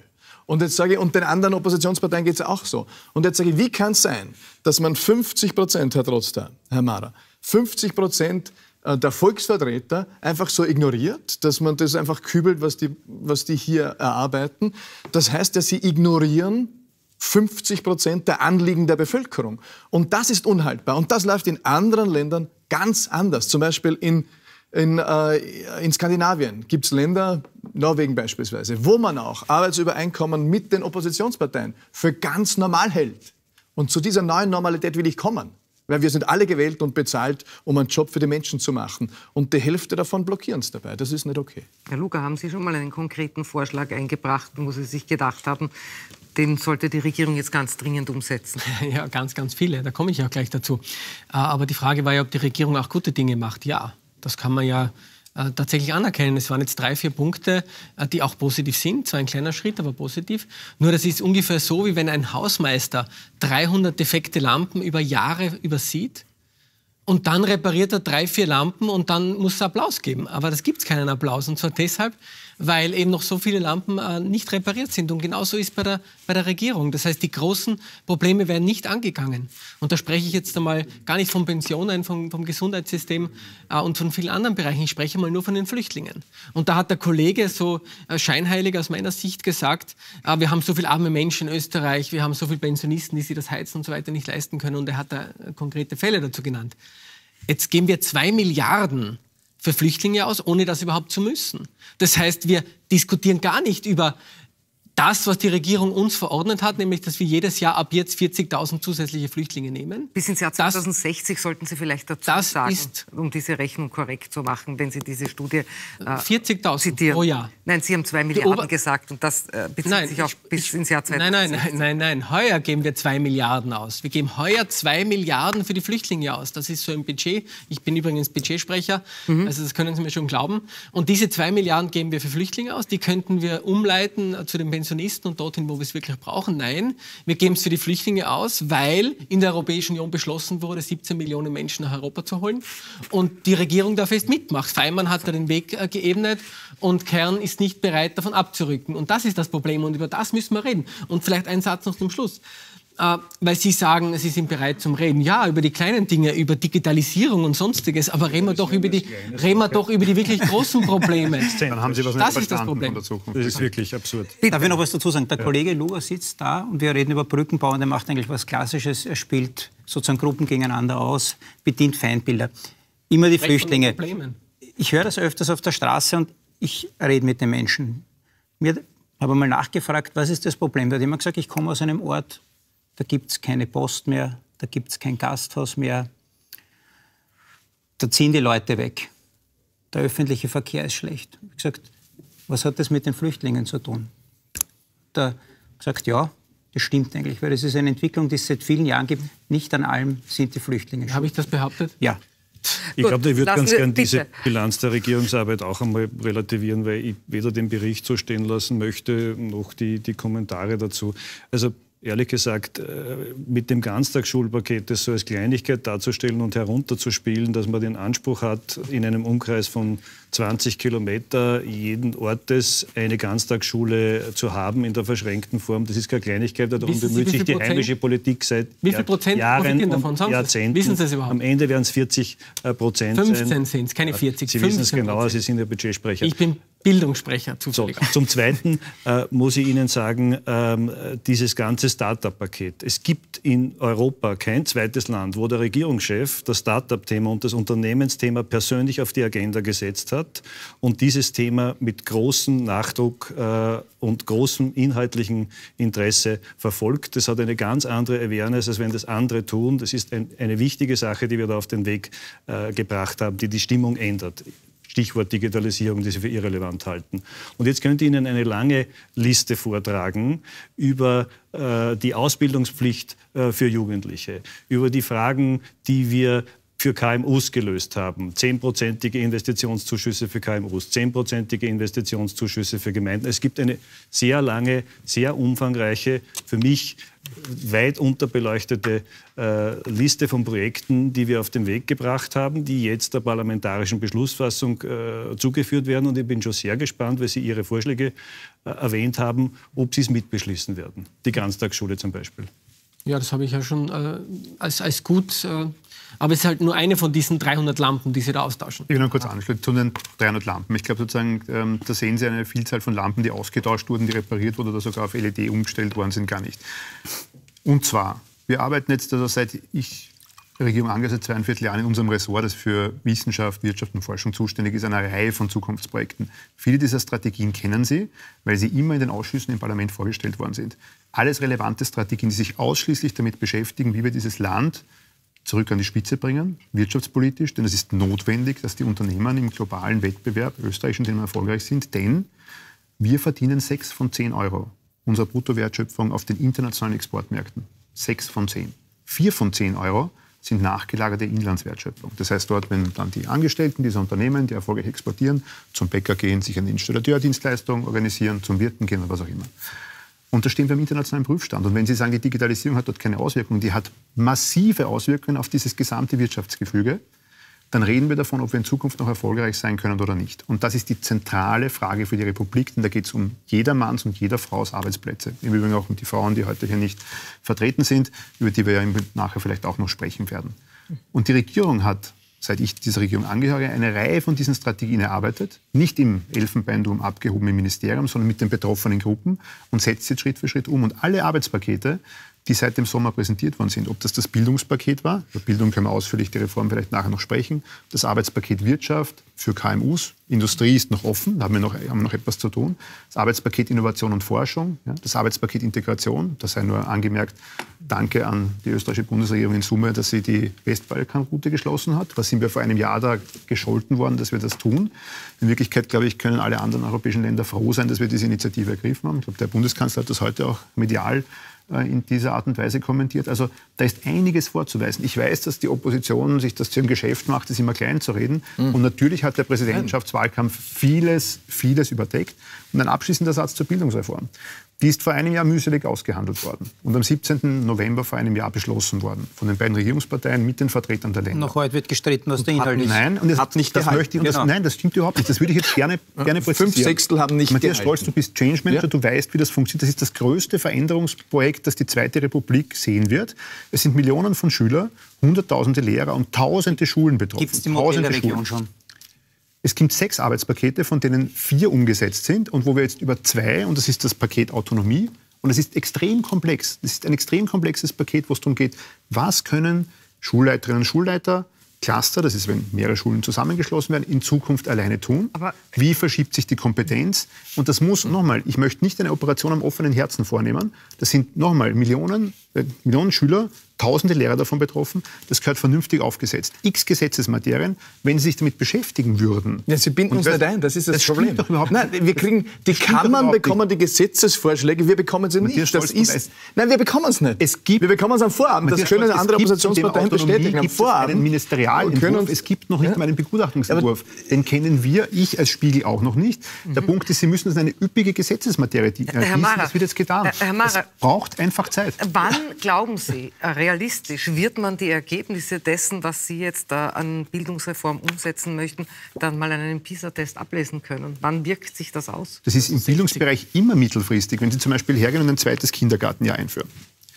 Und jetzt sage ich, und den anderen Oppositionsparteien geht es auch so. Und jetzt sage ich, wie kann es sein, dass man fünfzig Prozent, Herr Trotzter, Herr Mara, fünfzig Prozent der Volksvertreter einfach so ignoriert, dass man das einfach kübelt, was die, was die hier erarbeiten. Das heißt ja, sie ignorieren fünfzig Prozent der Anliegen der Bevölkerung. Und das ist unhaltbar. Und das läuft in anderen Ländern ganz anders. Zum Beispiel in, in, äh, in Skandinavien gibt es Länder, Norwegen beispielsweise, wo man auch Arbeitsübereinkommen mit den Oppositionsparteien für ganz normal hält. Und zu dieser neuen Normalität will ich kommen. Weil wir sind alle gewählt und bezahlt, um einen Job für die Menschen zu machen. Und die Hälfte davon blockieren es dabei. Das ist nicht okay. Herr Luger, haben Sie schon mal einen konkreten Vorschlag eingebracht, wo Sie sich gedacht haben, den sollte die Regierung jetzt ganz dringend umsetzen? Ja, ganz, ganz viele. Da komme ich auch gleich dazu. Aber die Frage war ja, ob die Regierung auch gute Dinge macht. Ja, das kann man ja äh, tatsächlich anerkennen. Es waren jetzt drei, vier Punkte, äh, die auch positiv sind. Zwar ein kleiner Schritt, aber positiv. Nur das ist ungefähr so, wie wenn ein Hausmeister dreihundert defekte Lampen über Jahre übersieht und dann repariert er drei, vier Lampen und dann muss er Applaus geben. Aber das gibt es keinen Applaus. Und zwar deshalb, weil eben noch so viele Lampen äh, nicht repariert sind. Und genauso ist bei der, bei der Regierung. Das heißt, die großen Probleme werden nicht angegangen. Und da spreche ich jetzt einmal gar nicht von Pensionen, vom, vom Gesundheitssystem äh, und von vielen anderen Bereichen. Ich spreche mal nur von den Flüchtlingen. Und da hat der Kollege so äh, scheinheilig aus meiner Sicht gesagt, äh, wir haben so viele arme Menschen in Österreich, wir haben so viele Pensionisten, die sich das Heizen und so weiter nicht leisten können. Und er hat da äh, konkrete Fälle dazu genannt. Jetzt geben wir zwei Milliarden für Flüchtlinge aus, ohne das überhaupt zu müssen. Das heißt, wir diskutieren gar nicht über das, was die Regierung uns verordnet hat, nämlich, dass wir jedes Jahr ab jetzt vierzigtausend zusätzliche Flüchtlinge nehmen. Bis ins Jahr zweitausendsechzig das, sollten Sie vielleicht dazu das sagen, ist, um diese Rechnung korrekt zu machen, wenn Sie diese Studie äh, vierzigtausend pro Jahr. Nein, Sie haben zwei Milliarden gesagt und das äh, bezieht nein, sich auch bis ich, ins Jahr zweitausendsechzig. Nein, nein, nein, nein, heuer geben wir zwei Milliarden aus. Wir geben heuer zwei Milliarden für die Flüchtlinge aus. Das ist so ein Budget. Ich bin übrigens Budgetsprecher, mhm. also das können Sie mir schon glauben. Und diese zwei Milliarden geben wir für Flüchtlinge aus. Die könnten wir umleiten zu den Pensionisten und dorthin, wo wir es wirklich brauchen. Nein, wir geben es für die Flüchtlinge aus, weil in der Europäischen Union beschlossen wurde, siebzehn Millionen Menschen nach Europa zu holen. Und die Regierung da fest mitmacht. Faymann hat da den Weg äh, geebnet und Kern ist nicht bereit, davon abzurücken. Und das ist das Problem und über das müssen wir reden. Und vielleicht ein Satz noch zum Schluss. Äh, weil Sie sagen, Sie sind bereit zum Reden. Ja, über die kleinen Dinge, über Digitalisierung und Sonstiges, aber reden wir doch über die, reden wir doch über die wirklich großen Probleme. Dann haben Sie was das nicht ist das Problem. Das ist wirklich absurd. Darf ich noch was dazu sagen? Der ja. Kollege Luger sitzt da und wir reden über Brückenbau und er macht eigentlich was Klassisches. Er spielt sozusagen Gruppen gegeneinander aus, bedient Feindbilder. Immer die Flüchtlinge. Ich höre das öfters auf der Straße und ich rede mit den Menschen. Mir habe mal nachgefragt, was ist das Problem? Da hat jemand gesagt, ich komme aus einem Ort, da gibt es keine Post mehr, da gibt es kein Gasthaus mehr. Da ziehen die Leute weg. Der öffentliche Verkehr ist schlecht. Ich habe gesagt, was hat das mit den Flüchtlingen zu tun? Da hat gesagt, ja, das stimmt eigentlich, weil es ist eine Entwicklung, die es seit vielen Jahren gibt. Nicht an allem sind die Flüchtlinge schuld. Habe ich das behauptet? Ja. Ich glaube, ich würde ganz gerne diese Bilanz der Regierungsarbeit auch einmal relativieren, weil ich weder den Bericht so stehen lassen möchte, noch die, die Kommentare dazu. Also ehrlich gesagt, mit dem Ganztagsschulpaket das so als Kleinigkeit darzustellen und herunterzuspielen, dass man den Anspruch hat, in einem Umkreis von zwanzig Kilometer jeden Ortes eine Ganztagsschule zu haben in der verschränkten Form, das ist keine Kleinigkeit. Darum bemüht sich die heimische Politik seit wie viel Prozent Jahren davon? und Jahrzehnten. Wissen Sie das überhaupt? Am Ende werden es vierzig Prozent sein. fünfzehn sind es, keine vierzig. Sie wissen es genauer, Sie sind ja Budgetsprecher. Ich bin Bildungssprecher, zufällig. So, zum Zweiten äh, muss ich Ihnen sagen, ähm, dieses ganze Start-up-Paket. Es gibt in Europa kein zweites Land, wo der Regierungschef das Start-up-Thema und das Unternehmensthema persönlich auf die Agenda gesetzt hat und dieses Thema mit großem Nachdruck äh, und großem inhaltlichen Interesse verfolgt. Das hat eine ganz andere Awareness, als wenn das andere tun. Das ist ein, eine wichtige Sache, die wir da auf den Weg äh, gebracht haben, die die Stimmung ändert. Stichwort Digitalisierung, die Sie für irrelevant halten. Und jetzt könnte ich Ihnen eine lange Liste vortragen über äh, die Ausbildungspflicht äh, für Jugendliche, über die Fragen, die wir für K M Us gelöst haben. Zehnprozentige Investitionszuschüsse für K M Us, zehnprozentige Investitionszuschüsse für Gemeinden. Es gibt eine sehr lange, sehr umfangreiche, für mich weit unterbeleuchtete äh, Liste von Projekten, die wir auf den Weg gebracht haben, die jetzt der parlamentarischen Beschlussfassung äh, zugeführt werden. Und ich bin schon sehr gespannt, weil Sie Ihre Vorschläge äh, erwähnt haben, ob Sie es mitbeschließen werden. Die Ganztagsschule zum Beispiel. Ja, das habe ich ja schon äh, als, als gut. Äh, aber es ist halt nur eine von diesen dreihundert Lampen, die Sie da austauschen. Ich will noch kurz anschließen zu den dreihundert Lampen. Ich glaube sozusagen, ähm, da sehen Sie eine Vielzahl von Lampen, die ausgetauscht wurden, die repariert wurden oder sogar auf L E D umgestellt worden sind, gar nicht. Und zwar, wir arbeiten jetzt, also seit ich Regierung angesetzt, zweieinviertel Jahren in unserem Ressort, das für Wissenschaft, Wirtschaft und Forschung zuständig ist, eine Reihe von Zukunftsprojekten. Viele dieser Strategien kennen Sie, weil sie immer in den Ausschüssen im Parlament vorgestellt worden sind. Alles relevante Strategien, die sich ausschließlich damit beschäftigen, wie wir dieses Land zurück an die Spitze bringen, wirtschaftspolitisch, denn es ist notwendig, dass die Unternehmen im globalen Wettbewerb, Österreich, in dem wir erfolgreich sind, denn wir verdienen sechs von zehn Euro unserer Bruttowertschöpfung auf den internationalen Exportmärkten. Sechs von zehn. Vier von zehn Euro sind nachgelagerte Inlandswertschöpfung. Das heißt, dort, wenn dann die Angestellten dieser Unternehmen, die erfolgreich exportieren, zum Bäcker gehen, sich eine Installateurdienstleistung organisieren, zum Wirten gehen oder was auch immer. Und da stehen wir im internationalen Prüfstand. Und wenn Sie sagen, die Digitalisierung hat dort keine Auswirkungen, die hat massive Auswirkungen auf dieses gesamte Wirtschaftsgefüge, dann reden wir davon, ob wir in Zukunft noch erfolgreich sein können oder nicht. Und das ist die zentrale Frage für die Republik, denn da geht es um jedermanns und jeder Fraus Arbeitsplätze. Im Übrigen auch um die Frauen, die heute hier nicht vertreten sind, über die wir ja nachher vielleicht auch noch sprechen werden. Und die Regierung hat, seit ich dieser Regierung angehöre, eine Reihe von diesen Strategien erarbeitet, nicht im Elfenbeinturm abgehoben im Ministerium, sondern mit den betroffenen Gruppen und setzt jetzt Schritt für Schritt um. Und alle Arbeitspakete, die seit dem Sommer präsentiert worden sind, ob das das Bildungspaket war, über Bildung können wir ausführlich die Reform vielleicht nachher noch sprechen, das Arbeitspaket Wirtschaft für K M Us, Industrie ist noch offen, da haben wir noch, haben wir noch etwas zu tun, das Arbeitspaket Innovation und Forschung, ja, das Arbeitspaket Integration, das sei nur angemerkt, danke an die österreichische Bundesregierung in Summe, dass sie die Westbalkanroute geschlossen hat. Was sind wir vor einem Jahr da gescholten worden, dass wir das tun? In Wirklichkeit, glaube ich, können alle anderen europäischen Länder froh sein, dass wir diese Initiative ergriffen haben. Ich glaube, der Bundeskanzler hat das heute auch medial in dieser Art und Weise kommentiert. Also da ist einiges vorzuweisen. Ich weiß, dass die Opposition sich das zu ihrem Geschäft macht, es immer klein zu reden. Mhm. Und natürlich hat der Präsidentschaftswahlkampf vieles, vieles überdeckt. Und ein abschließender Satz zur Bildungsreform. Die ist vor einem Jahr mühselig ausgehandelt worden und am siebzehnten November vor einem Jahr beschlossen worden von den beiden Regierungsparteien mit den Vertretern der Länder. Noch heute wird gestritten, was der Inhalt ist. Nein, und das, hat nicht das möchte ich, und das, genau. Nein, das stimmt überhaupt nicht. Das würde ich jetzt gerne, gerne präzisieren. Fünf Sechstel haben nicht Matthias gehalten. Stolz, du bist Change Manager, ja. Du weißt, wie das funktioniert. Das ist das größte Veränderungsprojekt, das die Zweite Republik sehen wird. Es sind Millionen von Schülern, Hunderttausende Lehrer und Tausende Schulen betroffen. Gibt es die Modellregion schon? Es gibt sechs Arbeitspakete, von denen vier umgesetzt sind und wo wir jetzt über zwei, und das ist das Paket Autonomie, und es ist extrem komplex. Das ist ein extrem komplexes Paket, wo es darum geht, was können Schulleiterinnen und Schulleiter, Cluster, das ist, wenn mehrere Schulen zusammengeschlossen werden, in Zukunft alleine tun. Aber wie verschiebt sich die Kompetenz? Und das muss, nochmal, ich möchte nicht eine Operation am offenen Herzen vornehmen. Das sind, nochmal, Millionen, äh, Millionen Schüler, tausende Lehrer davon betroffen. Das gehört vernünftig aufgesetzt. X Gesetzesmaterien, wenn Sie sich damit beschäftigen würden. Ja, Sie binden uns nicht ein, das ist das, das Problem. Doch überhaupt Nein, wir kriegen, die Kammern bekommen die Gesetzesvorschläge, wir bekommen sie nicht. Das ist, nein, wir bekommen es nicht. Es gibt, wir bekommen es am Vorabend. Das können andere Oppositionsparteien bestätigen. Am Vorabend. Einen Ministerialentwurf. Es gibt noch nicht ja. mal einen Begutachtungsentwurf. Den kennen wir, ich als Spiegel auch noch nicht. Der mhm. Punkt ist, Sie müssen es in eine üppige Gesetzesmaterie gießen. Das wird jetzt getan. Herr Mara, es braucht einfach Zeit. Wann, glauben Sie, realistisch wird man die Ergebnisse dessen, was Sie jetzt da an Bildungsreform umsetzen möchten, dann mal an einem PISA-Test ablesen können? Wann wirkt sich das aus? Das ist im Bildungsbereich immer mittelfristig. Wenn Sie zum Beispiel hergehen und ein zweites Kindergartenjahr einführen.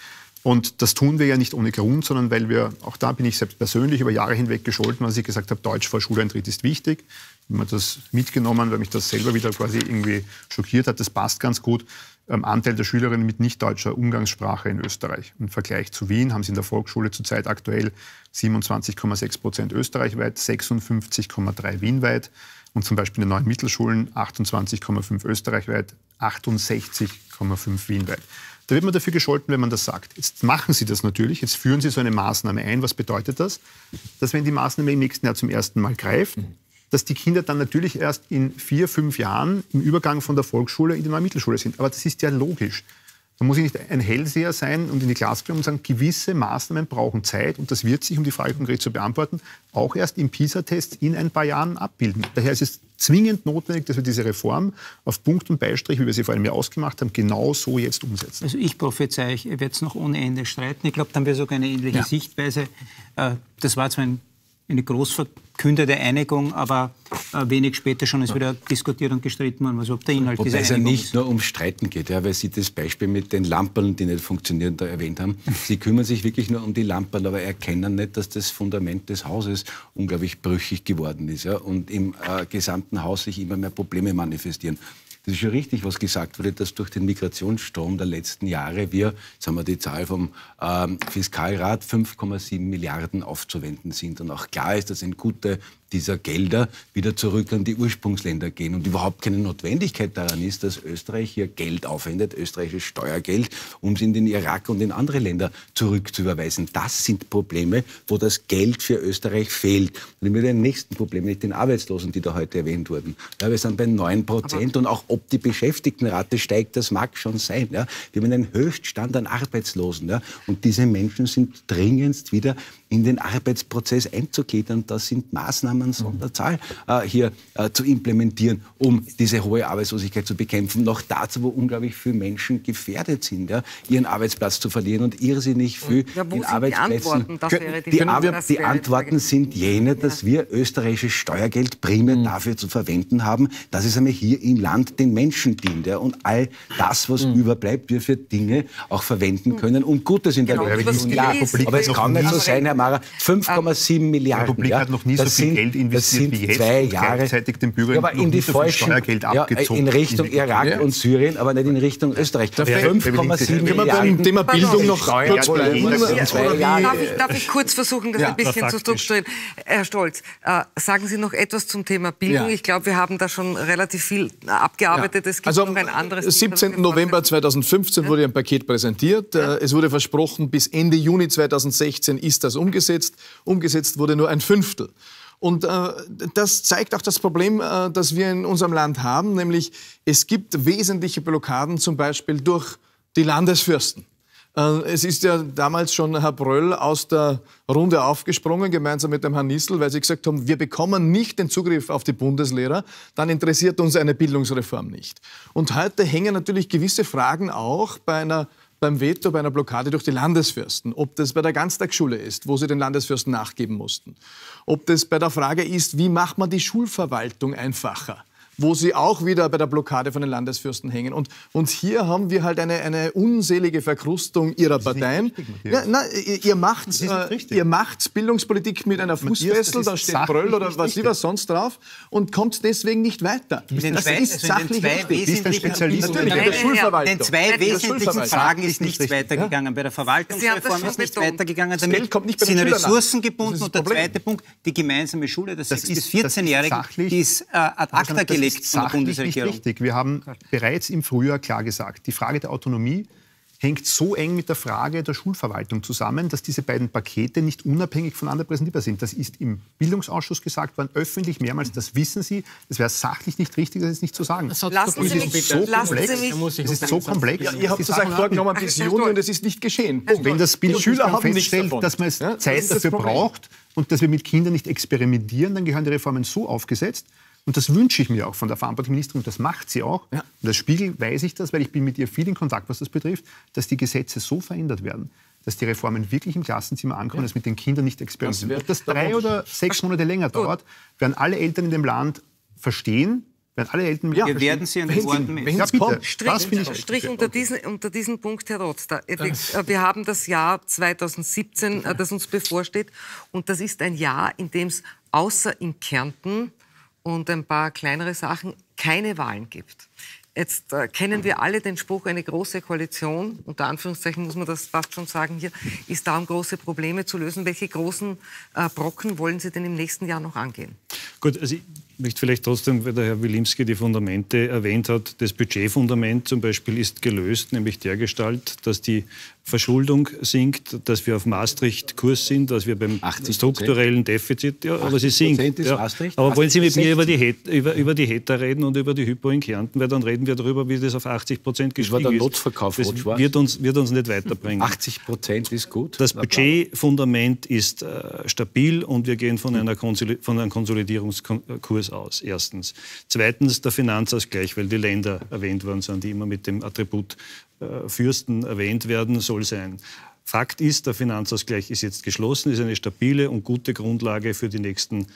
Und das tun wir ja nicht ohne Grund, sondern weil wir, auch da bin ich selbst persönlich über Jahre hinweg gescholten, als ich gesagt habe, Deutsch vor Schuleintritt ist wichtig. Ich habe mir das mitgenommen, weil mich das selber wieder quasi irgendwie schockiert hat. Das passt ganz gut. Ähm, Anteil der Schülerinnen mit nicht-deutscher Umgangssprache in Österreich. Im Vergleich zu Wien haben sie in der Volksschule zurzeit aktuell siebenundzwanzig Komma sechs Prozent österreichweit, sechsundfünfzig Komma drei wienweit und zum Beispiel in den neuen Mittelschulen achtundzwanzig Komma fünf österreichweit, achtundsechzig Komma fünf wienweit. Da wird man dafür gescholten, wenn man das sagt. Jetzt machen Sie das natürlich, jetzt führen Sie so eine Maßnahme ein. Was bedeutet das? Dass wenn die Maßnahme im nächsten Jahr zum ersten Mal greift, dass die Kinder dann natürlich erst in vier, fünf Jahren im Übergang von der Volksschule in die neue Mittelschule sind. Aber das ist ja logisch. Da muss ich nicht ein Hellseher sein und in die Glaskugel und sagen, gewisse Maßnahmen brauchen Zeit und das wird sich, um die Frage konkret zu beantworten, auch erst im PISA-Test in ein paar Jahren abbilden. Daher ist es zwingend notwendig, dass wir diese Reform auf Punkt und Beistrich, wie wir sie vor einem Jahr ausgemacht haben, genau so jetzt umsetzen. Also ich prophezeie, ich werde es noch ohne Ende streiten. Ich glaube, dann haben wir sogar eine ähnliche Ja. Sichtweise. Das war zwar ein eine groß verkündete Einigung, aber äh, wenig später schon ist wieder diskutiert und gestritten worden, was ob der Inhalt Wobei dieser es ja Einigung nicht ist. nur ums Streiten geht, ja, weil Sie das Beispiel mit den Lamperln, die nicht funktionieren, da erwähnt haben. Sie kümmern sich wirklich nur um die Lamperl, aber erkennen nicht, dass das Fundament des Hauses unglaublich brüchig geworden ist, ja, und im äh, gesamten Haus sich immer mehr Probleme manifestieren. Das ist schon richtig, was gesagt wurde, dass durch den Migrationsstrom der letzten Jahre wir, jetzt haben wir die Zahl vom ähm, Fiskalrat, fünf Komma sieben Milliarden aufzuwenden sind. Und auch klar ist, dass ein Gute dieser Gelder wieder zurück an die Ursprungsländer gehen und überhaupt keine Notwendigkeit daran ist, dass Österreich hier Geld aufwendet, österreichisches Steuergeld, um es in den Irak und in andere Länder zurückzuüberweisen. Das sind Probleme, wo das Geld für Österreich fehlt. Und mit dem nächsten Problem, mit den Arbeitslosen, die da heute erwähnt wurden. Ja, wir sind bei neun Prozent und auch ob die Beschäftigtenrate steigt, das mag schon sein. Ja. Wir haben einen Höchststand an Arbeitslosen. Ja. Und diese Menschen sind dringendst wieder in den Arbeitsprozess einzugliedern. Das sind Maßnahmen Sonderzahl äh, hier äh, zu implementieren, um diese hohe Arbeitslosigkeit zu bekämpfen. Noch dazu, wo unglaublich viele Menschen gefährdet sind, ja, ihren Arbeitsplatz zu verlieren und irrsinnig viel ja, wo in sind Arbeitsplätzen. Die Antworten, das wäre die, die, Frage, Ab das die wäre Antworten die sind jene, dass ja. wir österreichisches Steuergeld primär mhm. dafür zu verwenden haben, dass es einmal hier im Land den Menschen dient. Ja, und all das, was mhm. überbleibt, wir für Dinge auch verwenden können und Gutes in der genau, Welt. Ja, aber es kann nicht so sein, Herr Mara, fünf Komma sieben Milliarden. Die Republik ja, hat noch nie so viel sind, Geld investiert wie jetzt zwei und Jahre, gleichzeitig den Bürgern ja, aber noch in die nie so viel falschen, Steuergeld ja, abgezogen. in Richtung Irak ja. und Syrien, aber nicht in Richtung Österreich. fünf Komma sieben Können wir Milliarden. beim Thema Bildung noch kurz bleiben? Darf ich, darf ich kurz versuchen, das ja, ein bisschen zu strukturieren? Herr Stolz, äh, sagen Sie noch etwas zum Thema Bildung? Ja. Ich glaube, wir haben da schon relativ viel abgearbeitet. Es gibt also noch ein anderes. Am siebzehnten November zweitausendfünfzehn ja. wurde ein Paket präsentiert. Ja. Es wurde versprochen, bis Ende Juni zweitausendsechzehn ist das umgesetzt. Umgesetzt wurde nur ein Fünftel. Und äh, das zeigt auch das Problem, äh, das wir in unserem Land haben, nämlich es gibt wesentliche Blockaden, zum Beispiel durch die Landesfürsten. Äh, es ist ja damals schon Herr Bröll aus der Runde aufgesprungen, gemeinsam mit dem Herrn Nissl, weil sie gesagt haben, wir bekommen nicht den Zugriff auf die Bundeslehrer, dann interessiert uns eine Bildungsreform nicht. Und heute hängen natürlich gewisse Fragen auch bei einer beim Veto, bei einer Blockade durch die Landesfürsten. Ob das bei der Ganztagsschule ist, wo sie den Landesfürsten nachgeben mussten. Ob das bei der Frage ist, wie macht man die Schulverwaltung einfacher, wo sie auch wieder bei der Blockade von den Landesfürsten hängen. Und, und hier haben wir halt eine, eine unselige Verkrustung ihrer Parteien. Richtig, ja, na, ihr, ihr macht äh, ihr macht Bildungspolitik mit einer Fußfessel, da steht Bröll oder was sie was sonst drauf und kommt deswegen nicht weiter. Den das zwei, ist also sachlich richtig. Natürlich, in der Schulverwaltung. Den zwei wesentlichen Fragen ist nichts weitergegangen. Bei der Verwaltungsreform ist nichts weitergegangen. Damit sind Ressourcen gebunden. Und der zweite Punkt, die gemeinsame Schule der sechs- bis vierzehnjährigen, die ist äh, ad acta gelegt. Sachlich nicht richtig. Wir haben bereits im Frühjahr klar gesagt, die Frage der Autonomie hängt so eng mit der Frage der Schulverwaltung zusammen, dass diese beiden Pakete nicht unabhängig voneinander präsentierbar sind. Das ist im Bildungsausschuss gesagt worden, öffentlich mehrmals, das wissen Sie. Es wäre sachlich nicht richtig, das ist nicht zu sagen. Lassen Sie mich, so komplex. Sie es ist so komplex. Ja, ihr habt gesagt, vorgenommen bis Juni und es ist nicht geschehen. Punkt. Wenn das Bildungsministerium feststellt, dass man ja, Zeit das dafür braucht und dass wir mit Kindern nicht experimentieren, dann gehören die Reformen so aufgesetzt. Und das wünsche ich mir auch von der verantwortlichen Ministerin, und das macht sie auch. Ja. Und als Spiegel weiß ich das, weil ich bin mit ihr viel in Kontakt, was das betrifft, dass die Gesetze so verändert werden, dass die Reformen wirklich im Klassenzimmer ankommen, ja. dass mit den Kindern nicht experimentieren. Das Ob das drei oder sechs Monate länger dauert, werden alle Eltern in dem Land verstehen, werden alle Eltern ja, wir werden Sie an den Worten messen. Ja, bitte. Strich, das ich Strich unter, diesen, unter diesen Punkt, Herr Rotz. Da, wir, wir haben das Jahr zweitausendsiebzehn, das uns bevorsteht. Und das ist ein Jahr, in dem es außer in Kärnten und ein paar kleinere Sachen keine Wahlen gibt. Jetzt äh, kennen wir alle den Spruch, eine große Koalition, unter Anführungszeichen muss man das fast schon sagen hier, ist da, um große Probleme zu lösen. Welche großen äh, Brocken wollen Sie denn im nächsten Jahr noch angehen? Gut, also ich, möchte vielleicht trotzdem, weil der Herr Wilimski die Fundamente erwähnt hat, das Budgetfundament zum Beispiel ist gelöst, nämlich dergestalt, dass die Verschuldung sinkt, dass wir auf Maastricht-Kurs sind, dass wir beim strukturellen Defizit, ja, aber sie sinkt. Ja. Aber wollen Sie mit mir über die, Het, über, über die Heta reden und über die Hypo in Kärnten, weil dann reden wir darüber, wie das auf achtzig Prozent gestiegen ist. Das war der Notverkauf, das wird uns, wird uns nicht weiterbringen. achtzig Prozent ist gut. Das Budgetfundament ist äh, stabil und wir gehen von, einer Konsoli- von einem Konsolidierungskurs aus, erstens. Zweitens der Finanzausgleich, weil die Länder erwähnt worden sind, die immer mit dem Attribut äh, Fürsten erwähnt werden, soll sein. Fakt ist, der Finanzausgleich ist jetzt geschlossen, ist eine stabile und gute Grundlage für die nächsten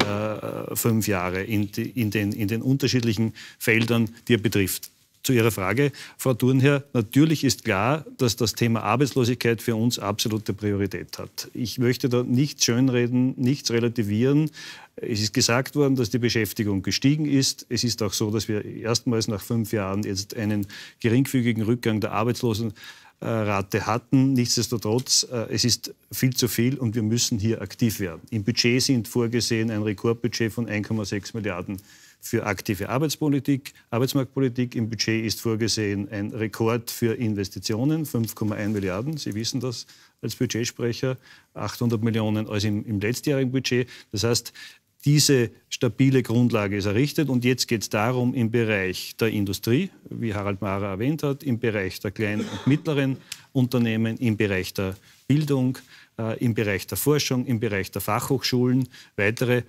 äh, fünf Jahre in, die, in, den, in den unterschiedlichen Feldern, die er betrifft. Zu Ihrer Frage, Frau Thurnherr, natürlich ist klar, dass das Thema Arbeitslosigkeit für uns absolute Priorität hat. Ich möchte da nichts schönreden, nichts relativieren. Es ist gesagt worden, dass die Beschäftigung gestiegen ist. Es ist auch so, dass wir erstmals nach fünf Jahren jetzt einen geringfügigen Rückgang der Arbeitslosenrate hatten. Nichtsdestotrotz, es ist viel zu viel und wir müssen hier aktiv werden. Im Budget sind vorgesehen ein Rekordbudget von eins Komma sechs Milliarden für aktive Arbeitspolitik, Arbeitsmarktpolitik. Im Budget ist vorgesehen ein Rekord für Investitionen, fünf Komma eins Milliarden. Sie wissen das als Budgetsprecher, achthundert Millionen als im, im letztjährigen Budget. Das heißt, diese stabile Grundlage ist errichtet und jetzt geht es darum, im Bereich der Industrie, wie Harald Mahrer erwähnt hat, im Bereich der kleinen und mittleren Unternehmen, im Bereich der Bildung, äh, im Bereich der Forschung, im Bereich der Fachhochschulen weitere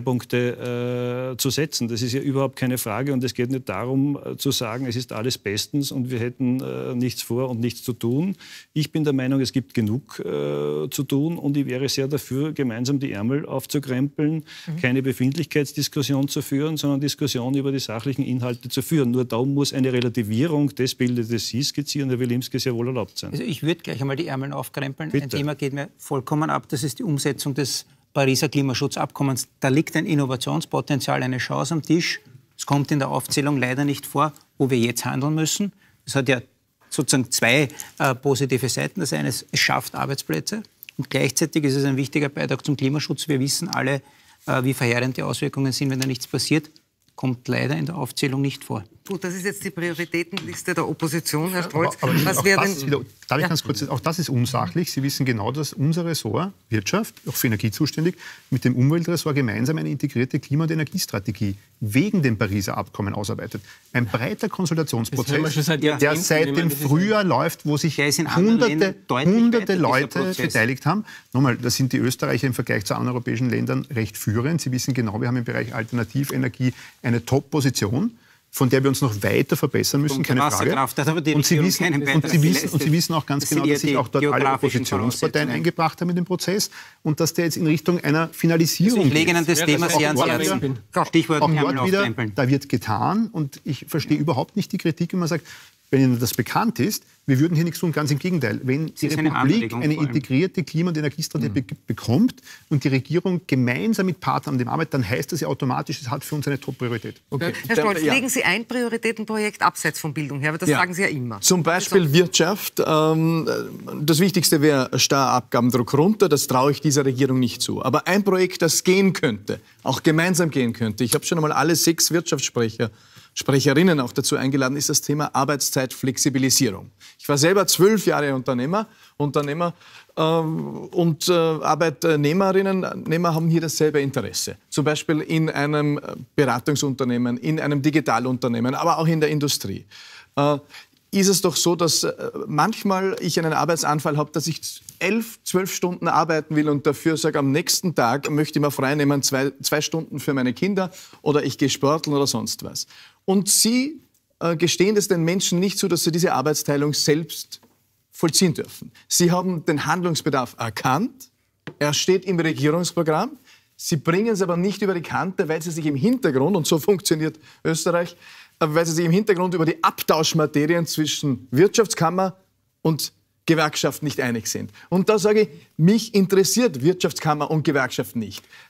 Schwerpunkte äh, zu setzen. Das ist ja überhaupt keine Frage und es geht nicht darum äh, zu sagen, es ist alles bestens und wir hätten äh, nichts vor und nichts zu tun. Ich bin der Meinung, es gibt genug äh, zu tun und ich wäre sehr dafür, gemeinsam die Ärmel aufzukrempeln, mhm. keine Befindlichkeitsdiskussion zu führen, sondern Diskussion über die sachlichen Inhalte zu führen. Nur da muss eine Relativierung des Bildes, das Sie skizzieren, Herr Wilimski, sehr wohl erlaubt sein. Also ich würde gleich einmal die Ärmel aufkrempeln. Bitte. Ein Thema geht mir vollkommen ab, das ist die Umsetzung des Pariser Klimaschutzabkommens. Da liegt ein Innovationspotenzial, eine Chance am Tisch. Es kommt in der Aufzählung leider nicht vor, wo wir jetzt handeln müssen. Es hat ja sozusagen zwei äh, positive Seiten. Das eine ist, es schafft Arbeitsplätze und gleichzeitig ist es ein wichtiger Beitrag zum Klimaschutz. Wir wissen alle, äh, wie verheerend die Auswirkungen sind, wenn da nichts passiert. Kommt leider in der Aufzählung nicht vor. Gut, das ist jetzt die Prioritätenliste der Opposition, Herr Strolz. Aber, aber Was auch, wäre das, denn, wieder, darf ich ja. ganz kurz, auch das ist unsachlich. Sie wissen genau, dass unser Ressort, Wirtschaft, auch für Energie zuständig, mit dem Umweltressort gemeinsam eine integrierte Klima- und Energiestrategie wegen dem Pariser Abkommen ausarbeitet. Ein breiter Konsultationsprozess, seit der seit dem Frühjahr läuft, wo sich hunderte, hunderte Leute beteiligt haben. Nochmal, da sind die Österreicher im Vergleich zu anderen europäischen Ländern recht führend. Sie wissen genau, wir haben im Bereich Alternativenergie eine Top-Position, von der wir uns noch weiter verbessern müssen, keine Frage. Und Sie, wissen, und, Sie wissen, und Sie wissen auch ganz genau, dass sich auch dort alle Oppositionsparteien eingebracht haben in den Prozess und dass der jetzt in Richtung einer Finalisierung also ich lege Ihnen das geht. Thema sehr ans Herzen. Stichwort auch dort wieder, da wird getan und ich verstehe überhaupt nicht die Kritik, wenn man sagt, wenn Ihnen das bekannt ist, wir würden hier nichts tun. Ganz im Gegenteil. Wenn die Republik eine, eine integrierte Klima- und Energiestrategie mhm. bekommt und die Regierung gemeinsam mit Partnern an dem arbeitet, dann heißt das ja automatisch, es hat für uns eine Top-Priorität. Okay. Herr Strolz, ja. legen Sie ein Prioritätenprojekt abseits von Bildung her, aber das ja. sagen Sie ja immer. Zum Beispiel also. Wirtschaft. Ähm, das Wichtigste wäre Steuerabgabendruck runter. Das traue ich dieser Regierung nicht zu. Aber ein Projekt, das gehen könnte, auch gemeinsam gehen könnte. Ich habe schon einmal alle sechs Wirtschaftssprecher Sprecherinnen auch dazu eingeladen, ist das Thema Arbeitszeitflexibilisierung. Ich war selber zwölf Jahre Unternehmer, Unternehmer ähm, und äh, Arbeitnehmerinnen Nehmer haben hier dasselbe Interesse. Zum Beispiel in einem Beratungsunternehmen, in einem Digitalunternehmen, aber auch in der Industrie. Äh, ist es doch so, dass äh, manchmal ich einen Arbeitsanfall habe, dass ich elf, zwölf Stunden arbeiten will und dafür sage, am nächsten Tag möchte ich mir frei nehmen, zwei, zwei Stunden für meine Kinder oder ich gehe sporteln oder sonst was. Und Sie äh, gestehen es den Menschen nicht zu, dass sie diese Arbeitsteilung selbst vollziehen dürfen. Sie haben den Handlungsbedarf erkannt, er steht im Regierungsprogramm, Sie bringen es aber nicht über die Kante, weil Sie sich im Hintergrund, und so funktioniert Österreich, weil Sie sich im Hintergrund über die Abtauschmaterien zwischen Wirtschaftskammer und Gewerkschaft nicht einig sind. Und da sage ich, mich interessiert Wirtschaftskammer und Gewerkschaft nicht.